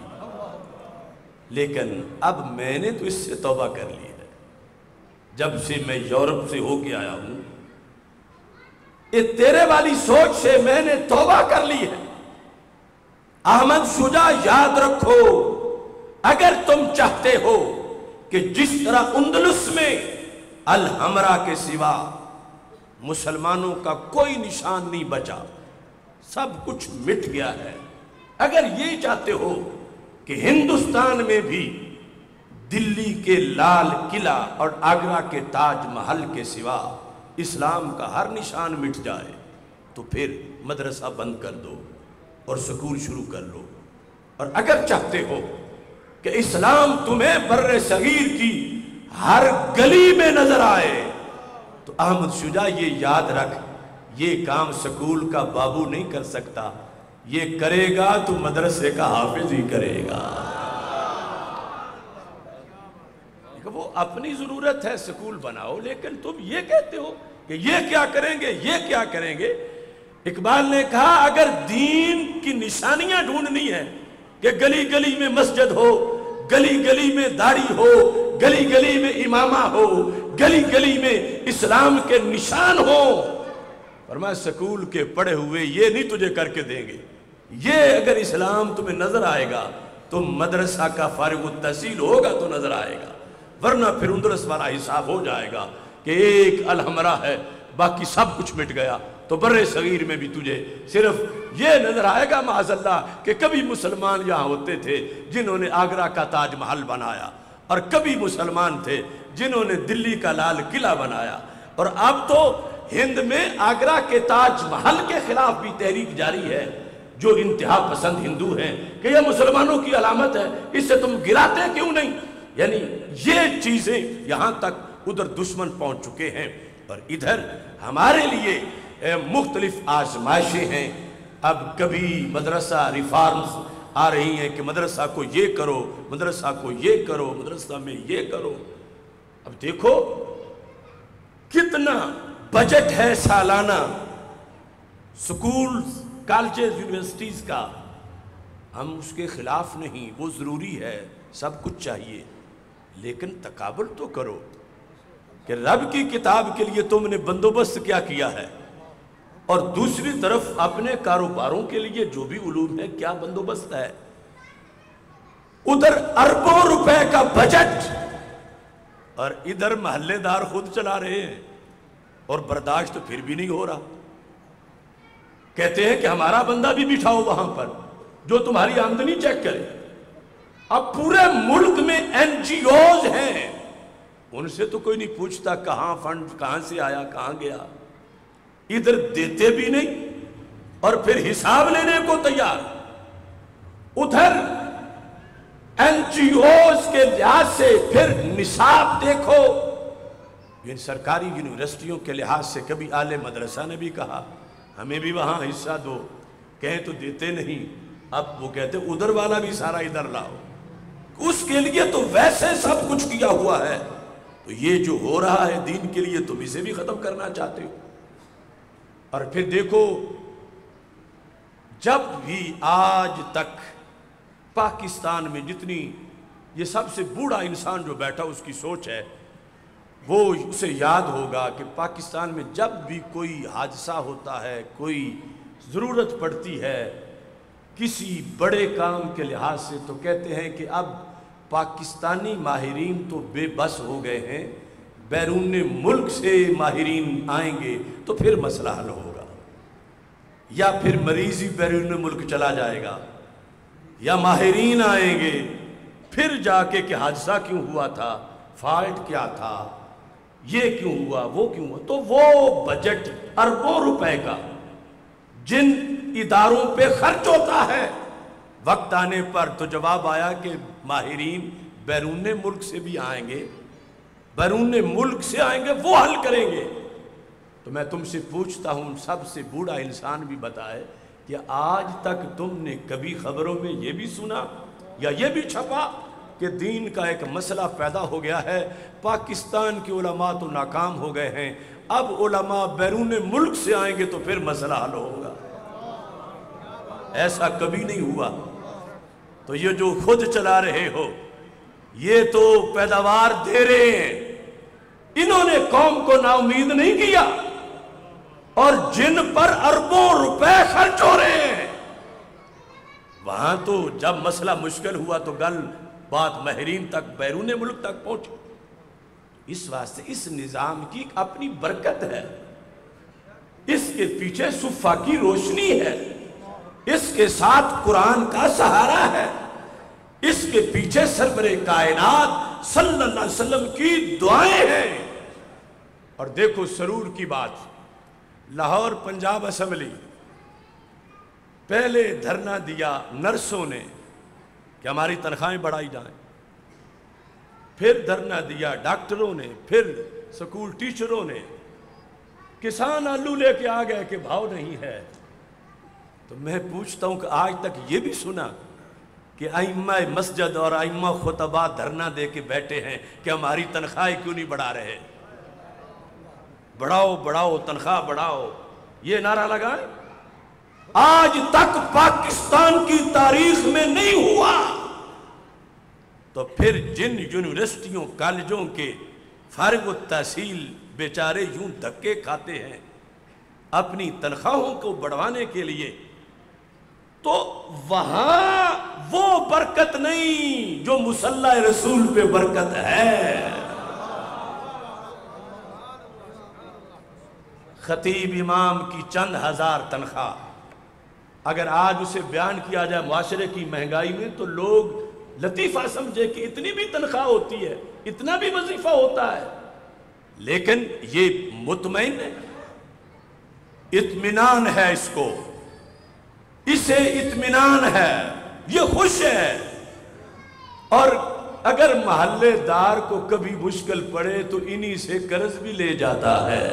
لیکن اب میں نے تو اس سے توبہ کر لی ہے، جب سے میں یورپ سے ہو کے آیا ہوں یہ تیرے والی سوچ سے میں نے توبہ کر لی ہے۔ احمد شجاع یاد رکھو، اگر تم چاہتے ہو کہ جس طرح اندلس میں الحمرا کے سوا مسلمانوں کا کوئی نشان نہیں بچا، سب کچھ مٹ گیا ہے، اگر یہ چاہتے ہو کہ ہندوستان میں بھی دلی کے لال قلعہ اور آگرہ کے تاج محل کے سوا اسلام کا ہر نشان مٹ جائے تو پھر مدرسہ بند کر دو اور سکول شروع کر لو۔ اور اگر چاہتے ہو کہ اسلام تمہیں بر صغیر کی ہر گلی میں نظر آئے تو احمد شجاع یہ یاد رکھ، یہ کام سکول کا بابو نہیں کر سکتا، یہ کرے گا تو مدرسے کا حافظ ہی کرے گا۔ وہ اپنی ضرورت ہے سکول بناؤ، لیکن تم یہ کہتے ہو کہ یہ کیا کریں گے یہ کیا کریں گے۔ اقبال نے کہا اگر دین کی نشانیاں ڈھونڈنی ہے کہ گلی گلی میں مسجد ہو، گلی گلی میں داڑھی ہو، گلی گلی میں امامہ ہو، گلی گلی میں اسلام کے نشان ہو، فرمایا سکول کے پڑھے ہوئے یہ نہیں تجھے کر کے دیں گے، یہ اگر اسلام تمہیں نظر آئے گا تو مدرسہ کا فارغ التحصیل ہوگا تو نظر آئے گا، ورنہ پھر اندرس والا حساب ہو جائے گا کہ ایک الحمرا ہے باقی سب کچھ مٹ گیا، تو بر صغیر میں بھی تجھے صرف یہ نظر آئے گا معاذ اللہ کہ کبھی مسلمان یہاں ہوتے تھے جنہوں نے آگرہ کا تاج محل بنایا، اور کبھی مسلمان تھے جنہوں نے دلی کا لال قلعہ بنایا، اور اب تو ہند میں آگرہ کے تاج محل کے خلاف بھی تحریک جاری ہے جو انتہا پسند ہندو ہیں کہ یہ مسلمانوں کی علامت ہے، اس سے تم گراتے کیوں نہیں؟ یعنی یہ چیزیں یہاں تک ادھر دشمن پہنچ چکے ہیں، اور ادھر ہمارے لیے مختلف آزمائشیں ہیں۔ اب کبھی مدرسہ ریفارمز آ رہی ہیں کہ مدرسہ کو یہ کرو، مدرسہ کو یہ کرو، مدرسہ میں یہ کرو۔ اب دیکھو کتنا بجٹ ہے سالانہ سکولز، کالجز، یونیورسٹیز کا، ہم اس کے خلاف نہیں، وہ ضروری ہے، سب کچھ چاہیے، لیکن تقابل تو کرو کہ رب کی کتاب کے لیے تم نے بندوبست کیا کیا ہے، اور دوسری طرف اپنے کاروباروں کے لیے جو بھی علوم ہے کیا بندوبست ہے۔ ادھر اربوں روپے کا بجٹ اور ادھر محلے دار خود چلا رہے ہیں، اور برداشت پھر بھی نہیں ہو رہا۔ کہتے ہیں کہ ہمارا بندہ بھی بٹھاؤ وہاں پر جو تمہاری آمدنی چیک کرے۔ اب پورے ملک میں این جی اوز ہیں، ان سے تو کوئی نہیں پوچھتا کہاں فنڈ کہاں سے آیا، کہاں گیا، ادھر دیتے بھی نہیں اور پھر حساب لینے کو تیار۔ ادھر این جی اوز کے لحاظ سے پھر نصاب دیکھو، ان سرکاری یونیورسٹیوں کے لحاظ سے کبھی اعلی مدرسہ نے بھی کہا ہمیں بھی وہاں حصہ دو، کہیں تو دیتے نہیں، اب وہ کہتے ادھر والا بھی سارا ادھر لاؤ، اس کے لیے تو ویسے سب کچھ کیا ہوا ہے، تو یہ جو ہو رہا ہے دین کے لیے تم اسے بھی ختم کرنا چاہتے ہو۔ اور پھر دیکھو جب بھی آج تک پاکستان میں جتنی یہ سب سے بوڑھا انسان جو بیٹھا اس کی سوچ ہے، وہ اسے یاد ہوگا کہ پاکستان میں جب بھی کوئی حادثہ ہوتا ہے، کوئی ضرورت پڑتی ہے کسی بڑے کام کے لحاظ سے، تو کہتے ہیں کہ اب پاکستانی ماہرین تو بے بس ہو گئے ہیں، بیرون ملک سے ماہرین آئیں گے تو پھر مسئلہ حل ہوگا، یا پھر مریض ہی بیرون ملک چلا جائے گا، یا ماہرین آئیں گے پھر جا کے کہ حادثہ کیوں ہوا تھا، فالٹ کیا تھا، یہ کیوں ہوا، وہ کیوں ہوا۔ تو وہ بجٹ اربوں روپے کا جن اداروں پہ خرچ ہوتا ہے، وقت آنے پر تو جواب آیا کہ ماہرین بیرون ملک سے بھی آئیں گے، بیرون ملک سے آئیں گے، وہ حل کریں گے۔ تو میں تم سے پوچھتا ہوں، سب سے بوڑھا انسان بھی بتائے کہ آج تک تم نے کبھی خبروں میں یہ بھی سنا یا یہ بھی چھپا کہ دین کا ایک مسئلہ پیدا ہو گیا ہے، پاکستان کے علماء تو ناکام ہو گئے ہیں، اب علماء بیرون ملک سے آئیں گے تو پھر مسئلہ حل ہوگا؟ ایسا کبھی نہیں ہوا۔ تو یہ جو خود چلا رہے ہو، یہ تو پیداوار دے رہے ہیں، انہوں نے قوم کو نا امید نہیں کیا، اور جن پر اربوں روپے خرچ ہو رہے ہیں، وہاں تو جب مسئلہ مشکل ہوا تو گل بات ماہرین تک، بیرون ملک تک پہنچی۔ اس واسطے اس نظام کی اپنی برکت ہے، اس کے پیچھے صفا کی روشنی ہے، اس کے ساتھ قرآن کا سہارا ہے، اس کے پیچھے سرور کائنات صلی اللہ علیہ وسلم کی دعائیں ہیں۔ اور دیکھو سرور کی بات، لاہور پنجاب اسمبلی پہلے دھرنا دیا نرسوں نے کہ ہماری تنخواہیں بڑھائی جائیں، پھر دھرنا دیا ڈاکٹروں نے، پھر سکول ٹیچروں نے، کسان آلو لے کے آ گئے کہ بھاؤ نہیں ہے۔ تو میں پوچھتا ہوں کہ آج تک یہ بھی سنا کہ ائمہ مسجد اور ائمہ خطبہ دھرنا دے کے بیٹھے ہیں کہ ہماری تنخواہیں کیوں نہیں بڑھا رہے؟ بڑھاؤ بڑھاؤ تنخواہ بڑھاؤ، یہ نعرہ لگائیں۔ آج تک پاکستان کی تاریخ میں نہیں ہوا۔ تو پھر جن یونیورسٹیوں کالجوں کے فارغ التحصیل بیچارے یوں دھکے کھاتے ہیں اپنی تنخواہوں کو بڑھوانے کے لیے، تو وہاں وہ برکت نہیں جو مصلی رسول پہ برکت ہے۔ خطیب امام کی چند ہزار تنخواہ اگر آج اسے بیان کیا جائے معاشرے کی مہنگائی میں تو لوگ لطیفہ سمجھے کہ اتنی بھی تنخواہ ہوتی ہے، اتنا بھی وظیفہ ہوتا ہے، لیکن یہ مطمئن ہے، اطمینان ہے، اس کو اسے اطمینان ہے، یہ خوش ہے۔ اور اگر محلے دار کو کبھی مشکل پڑے تو انہی سے قرض بھی لے جاتا ہے۔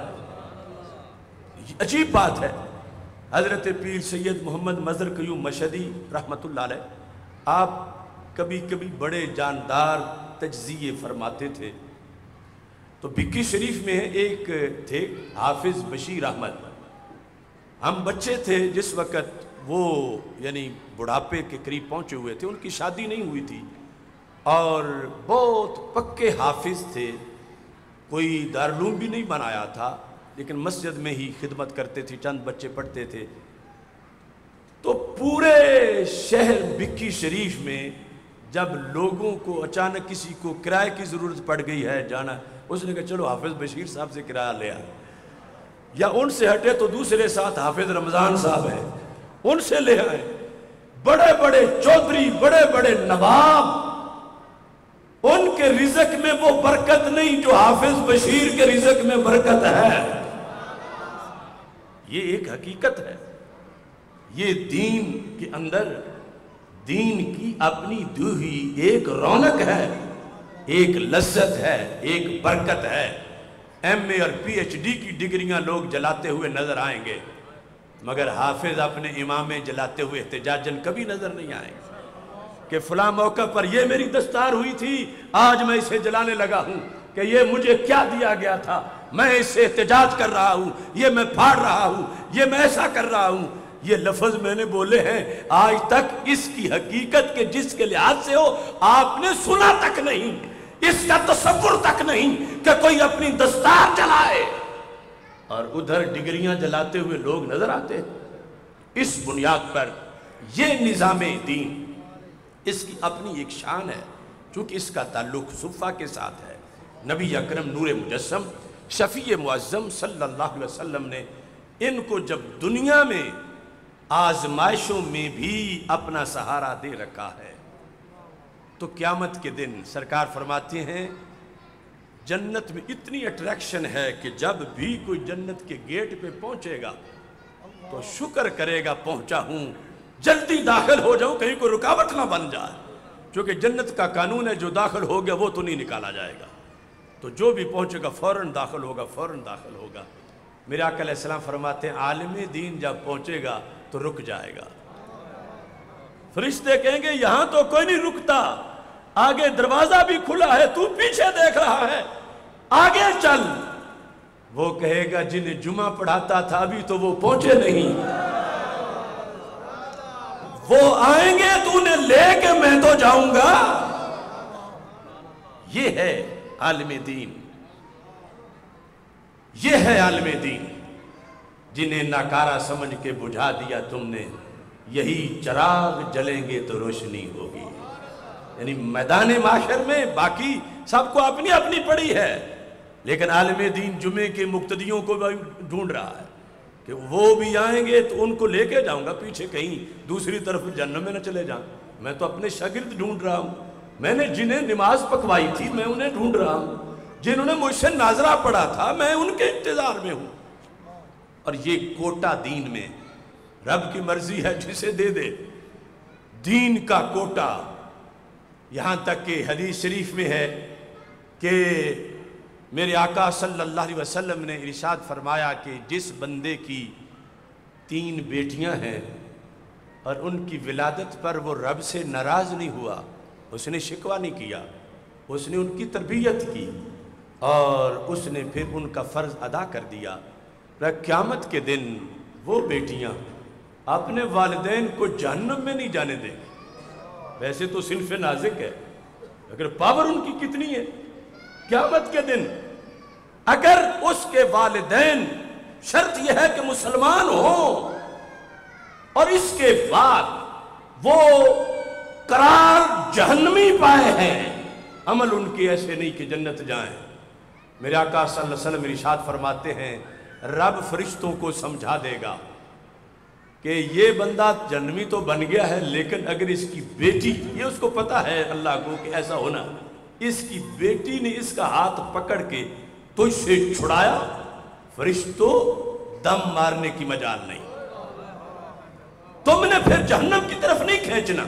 عجیب بات ہے۔ حضرت پیر سید محمد مظہر قیوم مشہدی رحمت اللہ علیہ، آپ کبھی کبھی بڑے جاندار تجزیے فرماتے تھے۔ تو بکی شریف میں ایک تھے حافظ بشیر احمد، ہم بچے تھے جس وقت وہ یعنی بڑھاپے کے قریب پہنچے ہوئے تھے، ان کی شادی نہیں ہوئی تھی اور بہت پکے حافظ تھے، کوئی دارالعلوم بھی نہیں بنایا تھا لیکن مسجد میں ہی خدمت کرتے تھے، چند بچے پڑھتے تھے۔ تو پورے شہر بکی شریف میں جب لوگوں کو اچانک کسی کو کرائے کی ضرورت پڑ گئی ہے جانا، اس نے کہا چلو حافظ بشیر صاحب سے کرایہ لے آئے، یا ان سے ہٹے تو دوسرے ساتھ حافظ رمضان صاحب ہیں ان سے لے آئے۔ بڑے بڑے چودھری، بڑے بڑے نواب، ان کے رزق میں وہ برکت نہیں جو حافظ بشیر کے رزق میں برکت ہے۔ یہ ایک حقیقت ہے، یہ دین کے اندر دین کی اپنی دی ہوئی ایک رونق ہے، ایک لذت ہے، ایک برکت ہے۔ ایم اے اور پی ایچ ڈی کی ڈگریاں لوگ جلاتے ہوئے نظر آئیں گے، مگر حافظ اپنے امامے جلاتے ہوئے احتجاجاً کبھی نظر نہیں آئیں گے کہ فلاں موقع پر یہ میری دستار ہوئی تھی، آج میں اسے جلانے لگا ہوں کہ یہ مجھے کیا دیا گیا تھا، میں اس سے احتجاج کر رہا ہوں، یہ میں پھاڑ رہا ہوں، یہ میں ایسا کر رہا ہوں۔ یہ لفظ میں نے بولے ہیں، آج تک اس کی حقیقت کے جس کے لحاظ سے ہو آپ نے سنا تک نہیں، اس کا تصور تک نہیں کہ کوئی اپنی دستار جلائے، اور ادھر ڈگریاں جلاتے ہوئے لوگ نظر آتے ہیں۔ اس بنیاد پر یہ نظام دین، اس کی اپنی ایک شان ہے، چونکہ اس کا تعلق صفہ کے ساتھ ہے۔ نبی اکرم نور مجسم شفیع معظم صلی اللہ علیہ وسلم نے ان کو جب دنیا میں آزمائشوں میں بھی اپنا سہارا دے رکھا ہے، تو قیامت کے دن سرکار فرماتے ہیں جنت میں اتنی اٹریکشن ہے کہ جب بھی کوئی جنت کے گیٹ پہ پہنچے گا تو شکر کرے گا پہنچا ہوں، جلدی داخل ہو جاؤں کہیں کوئی رکاوٹ نہ بن جائے، کیونکہ جنت کا قانون ہے جو داخل ہو گیا وہ تو نہیں نکالا جائے گا، تو جو بھی پہنچے گا فوراً داخل ہوگا، فوراً داخل ہوگا۔ میرے آقا علیہ السلام فرماتے ہیں عالم دین جب پہنچے گا تو رک جائے گا، فرشتے کہیں گے یہاں تو کوئی نہیں رکتا، آگے دروازہ بھی کھلا ہے، تو پیچھے دیکھ رہا ہے، آگے چل۔ وہ کہے گا جنہیں جمعہ پڑھاتا تھا ابھی تو وہ پہنچے نہیں، وہ آئیں گے تو انہیں لے کے میں تو جاؤں گا۔ یہ ہے عالم دین، یہ ہے عالم دین، جنہیں ناکارہ سمجھ کے بجھا دیا تم نے، یہی چراغ جلیں گے تو روشنی ہوگی۔ یعنی میدان معاشر میں باقی سب کو اپنی اپنی پڑی ہے، لیکن عالم دین جمعے کے مقتدیوں کو بھی ڈھونڈ رہا ہے کہ وہ بھی آئیں گے تو ان کو لے کے جاؤں گا پیچھے کہیں دوسری طرف جہنم میں نہ چلے جائیں۔ میں تو اپنے شاگرد ڈھونڈ رہا ہوں، میں نے جنہیں نماز پکوائی تھی میں انہیں ڈھونڈ رہا ہوں، جنہوں نے مجھ سے ناظرہ پڑھا تھا میں ان کے انتظار میں ہوں۔ اور یہ کوٹا دین میں رب کی مرضی ہے جسے دے دے، دین کا کوٹا۔ یہاں تک کہ حدیث شریف میں ہے کہ میرے آقا صلی اللہ علیہ وسلم نے ارشاد فرمایا کہ جس بندے کی تین بیٹیاں ہیں اور ان کی ولادت پر وہ رب سے ناراض نہیں ہوا، اس نے شکوہ نہیں کیا، اس نے ان کی تربیت کی اور اس نے پھر ان کا فرض ادا کر دیا، قیامت کے دن وہ بیٹیاں اپنے والدین کو جہنم میں نہیں جانے دیں۔ ویسے تو صنف نازک ہے اگر پاور ان کی کتنی ہے، قیامت کے دن اگر اس کے والدین، شرط یہ ہے کہ مسلمان ہوں اور اس کے بعد وہ قرار جہنمی پائے ہیں، عمل ان کے ایسے نہیں کہ جنت جائیں، میرے آقا صلی اللہ علیہ وسلم ارشاد فرماتے ہیں رب فرشتوں کو سمجھا دے گا کہ کہ یہ بندہ جہنمی تو بن گیا ہے، لیکن اگر اس کی بیٹی، یہ اس کو پتا ہے اللہ کو کہ ایسا ہونا، اس کی بیٹی نے اس کا ہاتھ پکڑ کے تجھ سے چھڑایا، فرشتوں دم مارنے کی مجال نہیں، تم نے پھر جہنم کی طرف نہیں کھینچنا،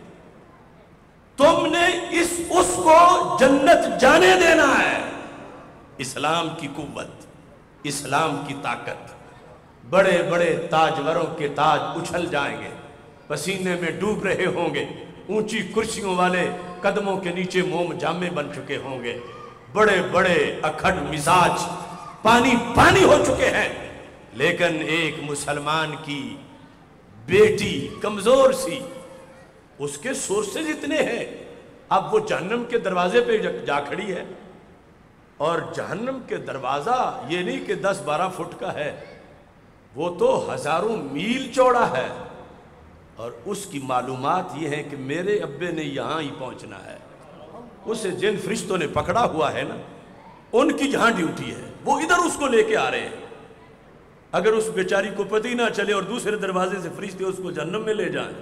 تم نے اس اس کو جنت جانے دینا ہے۔ اسلام کی قوت، اسلام کی طاقت، بڑے بڑے تاجوروں کے تاج اچھل جائیں گے، پسینے میں ڈوب رہے ہوں گے، اونچی کرسیوں والے قدموں کے نیچے موم جامے بن چکے ہوں گے، بڑے بڑے اکھڑ مزاج پانی پانی ہو چکے ہیں، لیکن ایک مسلمان کی بیٹی کمزور سی، اس کے سورسز اتنے ہیں، اب وہ جہنم کے دروازے پہ جا کھڑی ہے، اور جہنم کے دروازہ یہ نہیں کہ دس بارہ فٹ کا ہے، وہ تو ہزاروں میل چوڑا ہے، اور اس کی معلومات یہ ہیں کہ میرے ابے نے یہاں ہی پہنچنا ہے، اسے جن فرشتوں نے پکڑا ہوا ہے نا، ان کی جہاں ڈیوٹی ہے، وہ ادھر اس کو لے کے آ رہے ہیں، اگر اس بیچاری کو پتہ ہی نہ چلے اور دوسرے دروازے سے فرشتے اس کو جہنم میں لے جائیں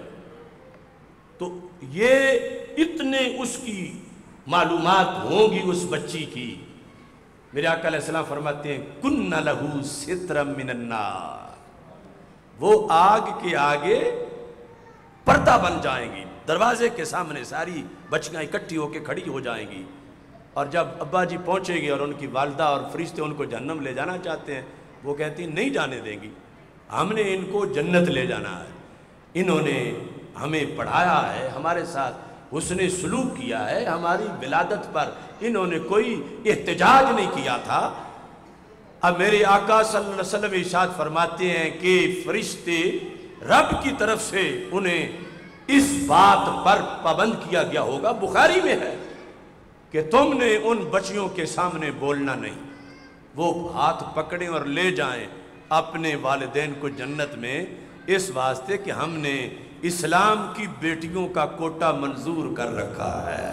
تو یہ اتنے اس کی معلومات ہوں گی اس بچی کی۔ میرے آقا علیہ السلام فرماتے ہیں کُنَّ لَهُ سِتْرًا مِّنَ النَّارِ، وہ آگ کے آگے پردہ بن جائیں گی، دروازے کے سامنے ساری بچیاں اکٹھی ہو کے کھڑی ہو جائیں گی، اور جب ابا جی پہنچے گی اور ان کی والدہ اور فرشتے ان کو جہنم لے جانا چاہتے ہیں، وہ کہتی نہیں جانے دیں گی، ہم نے ان کو جنت لے جانا ہے، انہوں نے ہمیں پڑھایا ہے، ہمارے ساتھ حسن سلوک کیا ہے، ہماری ولادت پر انہوں نے کوئی احتجاج نہیں کیا تھا۔ اب میرے آقا صلی اللہ علیہ وسلم ارشاد فرماتے ہیں کہ فرشتے رب کی طرف سے انہیں اس بات پر پابند کیا گیا ہوگا، بخاری میں ہے کہ تم نے ان بچیوں کے سامنے بولنا نہیں، وہ ہاتھ پکڑیں اور لے جائیں اپنے والدین کو جنت میں، اس واسطے کہ ہم نے اسلام کی بیٹیوں کا کوٹا منظور کر رکھا ہے۔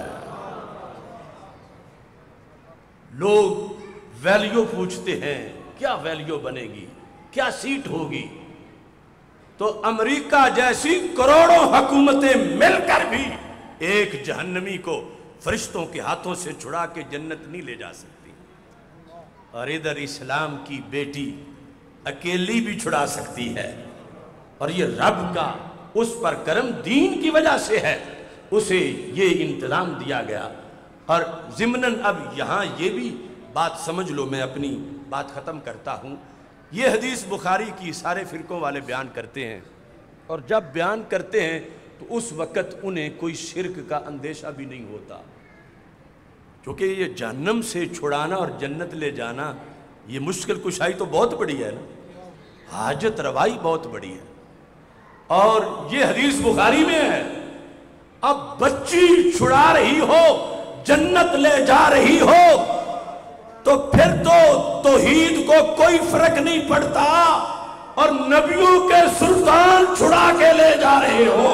لوگ ویلیو پوچھتے ہیں، کیا ویلیو بنے گی، کیا سیٹ ہوگی، تو امریکہ جیسی کروڑوں حکومتیں مل کر بھی ایک جہنمی کو فرشتوں کے ہاتھوں سے چھڑا کے جنت نہیں لے جا سکتی، اور ادھر اسلام کی بیٹی اکیلی بھی چھڑا سکتی ہے، اور یہ رب کا اس پر کرم دین کی وجہ سے ہے، اسے یہ انتظام دیا گیا۔ اور ضمناً اب یہاں یہ بھی بات سمجھ لو، میں اپنی بات ختم کرتا ہوں، یہ حدیث بخاری کی سارے فرقوں والے بیان کرتے ہیں، اور جب بیان کرتے ہیں تو اس وقت انہیں کوئی شرک کا اندیشہ بھی نہیں ہوتا، کیونکہ یہ جہنم سے چھڑانا اور جنت لے جانا یہ مشکل کشائی تو بہت بڑی ہے نا، حاجت روائی بہت بڑی ہے، اور یہ حدیث بخاری میں ہے۔ اب بچی چھڑا رہی ہو، جنت لے جا رہی ہو، تو پھر تو توحید کو کوئی فرق نہیں پڑتا، اور نبیوں کے سلطان چھڑا کے لے جا رہے ہو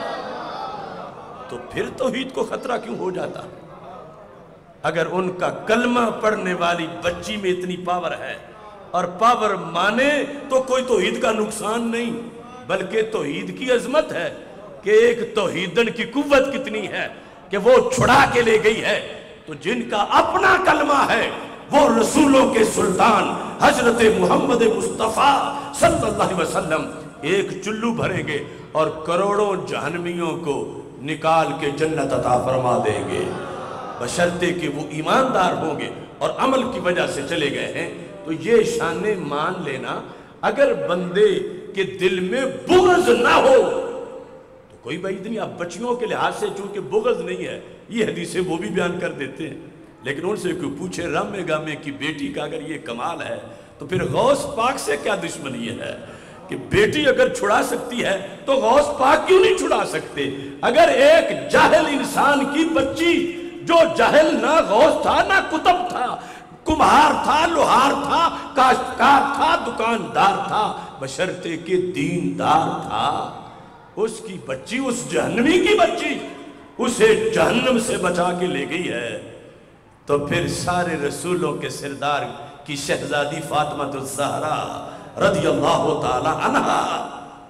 تو پھر توحید کو خطرہ کیوں ہو جاتا؟ اگر ان کا کلمہ پڑھنے والی بچی میں اتنی پاور ہے، اور پاور مانے تو کوئی توحید کا نقصان نہیں، بلکہ توحید کی عظمت ہے کہ ایک توحیدن کی قوت کتنی ہے کہ وہ چھڑا کے لے گئی ہے۔ تو جن کا اپنا کلمہ ہے وہ رسولوں کے سلطان حضرت محمد مصطفیٰ صلی اللہ علیہ وسلم ایک چلو بھریں گے اور کروڑوں جہنمیوں کو نکال کے جنت عطا فرما دیں گے، بشرطے کہ وہ ایماندار ہوں گے اور عمل کی وجہ سے چلے گئے ہیں۔ تو یہ شان مان لینا، اگر بندے کہ دل میں بغض نہ ہو تو کوئی بعید نہیں۔ اب بچیوں کے لحاظ سے چونکہ بغض نہیں ہے، یہ حدیثیں وہ بھی بیان کر دیتے ہیں، لیکن ان سے کوئی پوچھے رام گامے کی بیٹی کا اگر یہ کمال ہے تو پھر غوث پاک سے کیا دشمنی ہے کہ بیٹی اگر چھڑا سکتی ہے تو غوث پاک کیوں نہیں چھڑا سکتے؟ اگر ایک جاہل انسان کی بچی، جو جاہل نہ غوث تھا نہ کتب تھا، کمہار تھا، لوہار تھا، کاشتکار تھا، دکاندار تھا، بشرطے کہ دیندار تھا، اس کی بچی، اس جہنمی کی بچی اسے جہنم سے بچا کے لے گئی ہے، تو پھر سارے رسولوں کے سردار کی شہزادی فاطمہ الزہرا رضی اللہ تعالی عنہا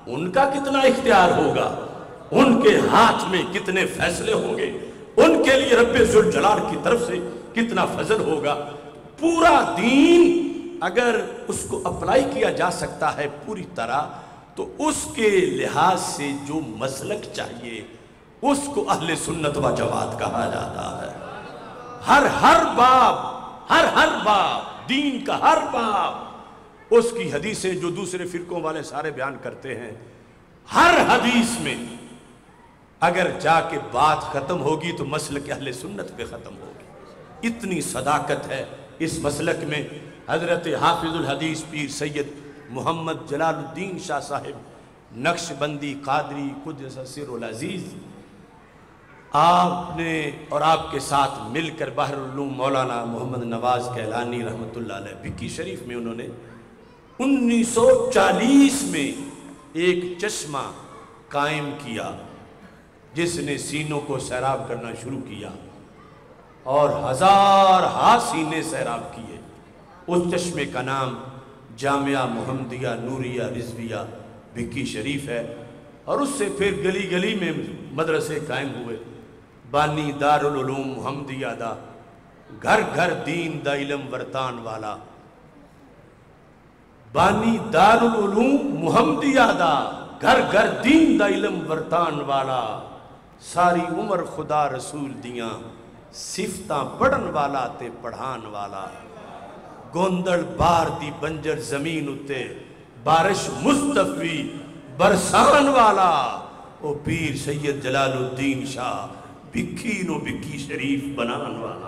ان کا کتنا اختیار ہوگا، ان کے ہاتھ میں کتنے فیصلے ہوں گے، ان کے لیے رب ذوالجلال کی طرف سے کتنا فضل ہوگا۔ پورا دین اگر اس کو اپلائی کیا جا سکتا ہے پوری طرح تو اس کے لحاظ سے جو مسلک چاہیے اس کو اہل سنت و جماعت کہا جاتا ہے۔ ہر ہر باب ہر ہر باب دین کا ہر باب، اس کی حدیثیں جو دوسرے فرقوں والے سارے بیان کرتے ہیں، ہر حدیث میں اگر جا کے بات ختم ہوگی تو مسلک اہل سنت پہ ختم ہوگی۔ اتنی صداقت ہے اس مسلک میں۔ حضرت حافظ الحدیث پیر سید محمد جلال الدین شاہ صاحب نقش بندی قادری قدس سر العزیز، آپ نے اور آپ کے ساتھ مل کر بحر العلوم مولانا محمد نواز کیلانی رحمۃ اللہ علیہ بکی شریف میں انہوں نے انیس سو چالیس میں ایک چشمہ قائم کیا جس نے سینوں کو سیراب کرنا شروع کیا اور ہزار ہا سینے سیراب کیے۔ اس چشمے کا نام جامعہ محمدیہ نوریہ رضویہ بکی شریف ہے، اور اس سے پھر گلی گلی میں مدرسے قائم ہوئے۔ بانی دار العلوم محمدیہ دا، گھر گھر دین دا علم ورتان والا، بانی دار العلوم محمدیہ دا، گھر گھر دین دا علم ورتان والا، ساری عمر خدا رسول دیاں صفتاں پڑھن والا تے پڑھان والا، گوندل بار دی بنجر زمین اتے بارش مصطفی برسان والا، او پیر سید جلال الدین شاہ بکی نو بکی شریف بنان والا۔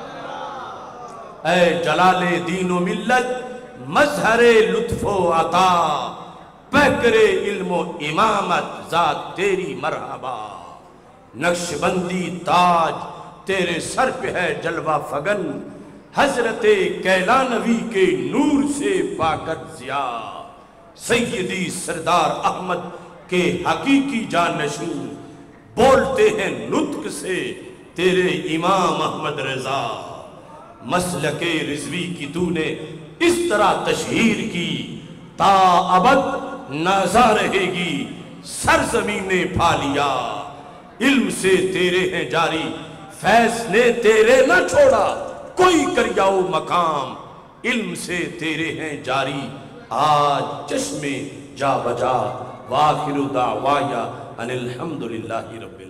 اے جلال دین و ملت مظہر لطف و عطا، پیکر علم و امامت ذات تیری مرحبا، نقش بندی تاج تیرے سر پہ ہے جلوہ فگن، حضرت کیلانوی کے نور سے پاکت ضیا، سیدی سردار احمد کے حقیقی جانشین، بولتے ہیں نطق سے تیرے امام احمد رضا، مسلک رضوی کی تو نے اس طرح تشہیر کی، تا ابد نازا رہے گی سرزمین پھالیا، علم سے تیرے ہیں جاری فیض نے تیرے نہ چھوڑا، کوئی کریاؤ مقام علم سے تیرے ہیں جاری، آج چشمے جا بجا، وآخر دعوایا ان الحمدللہ رب العالمین۔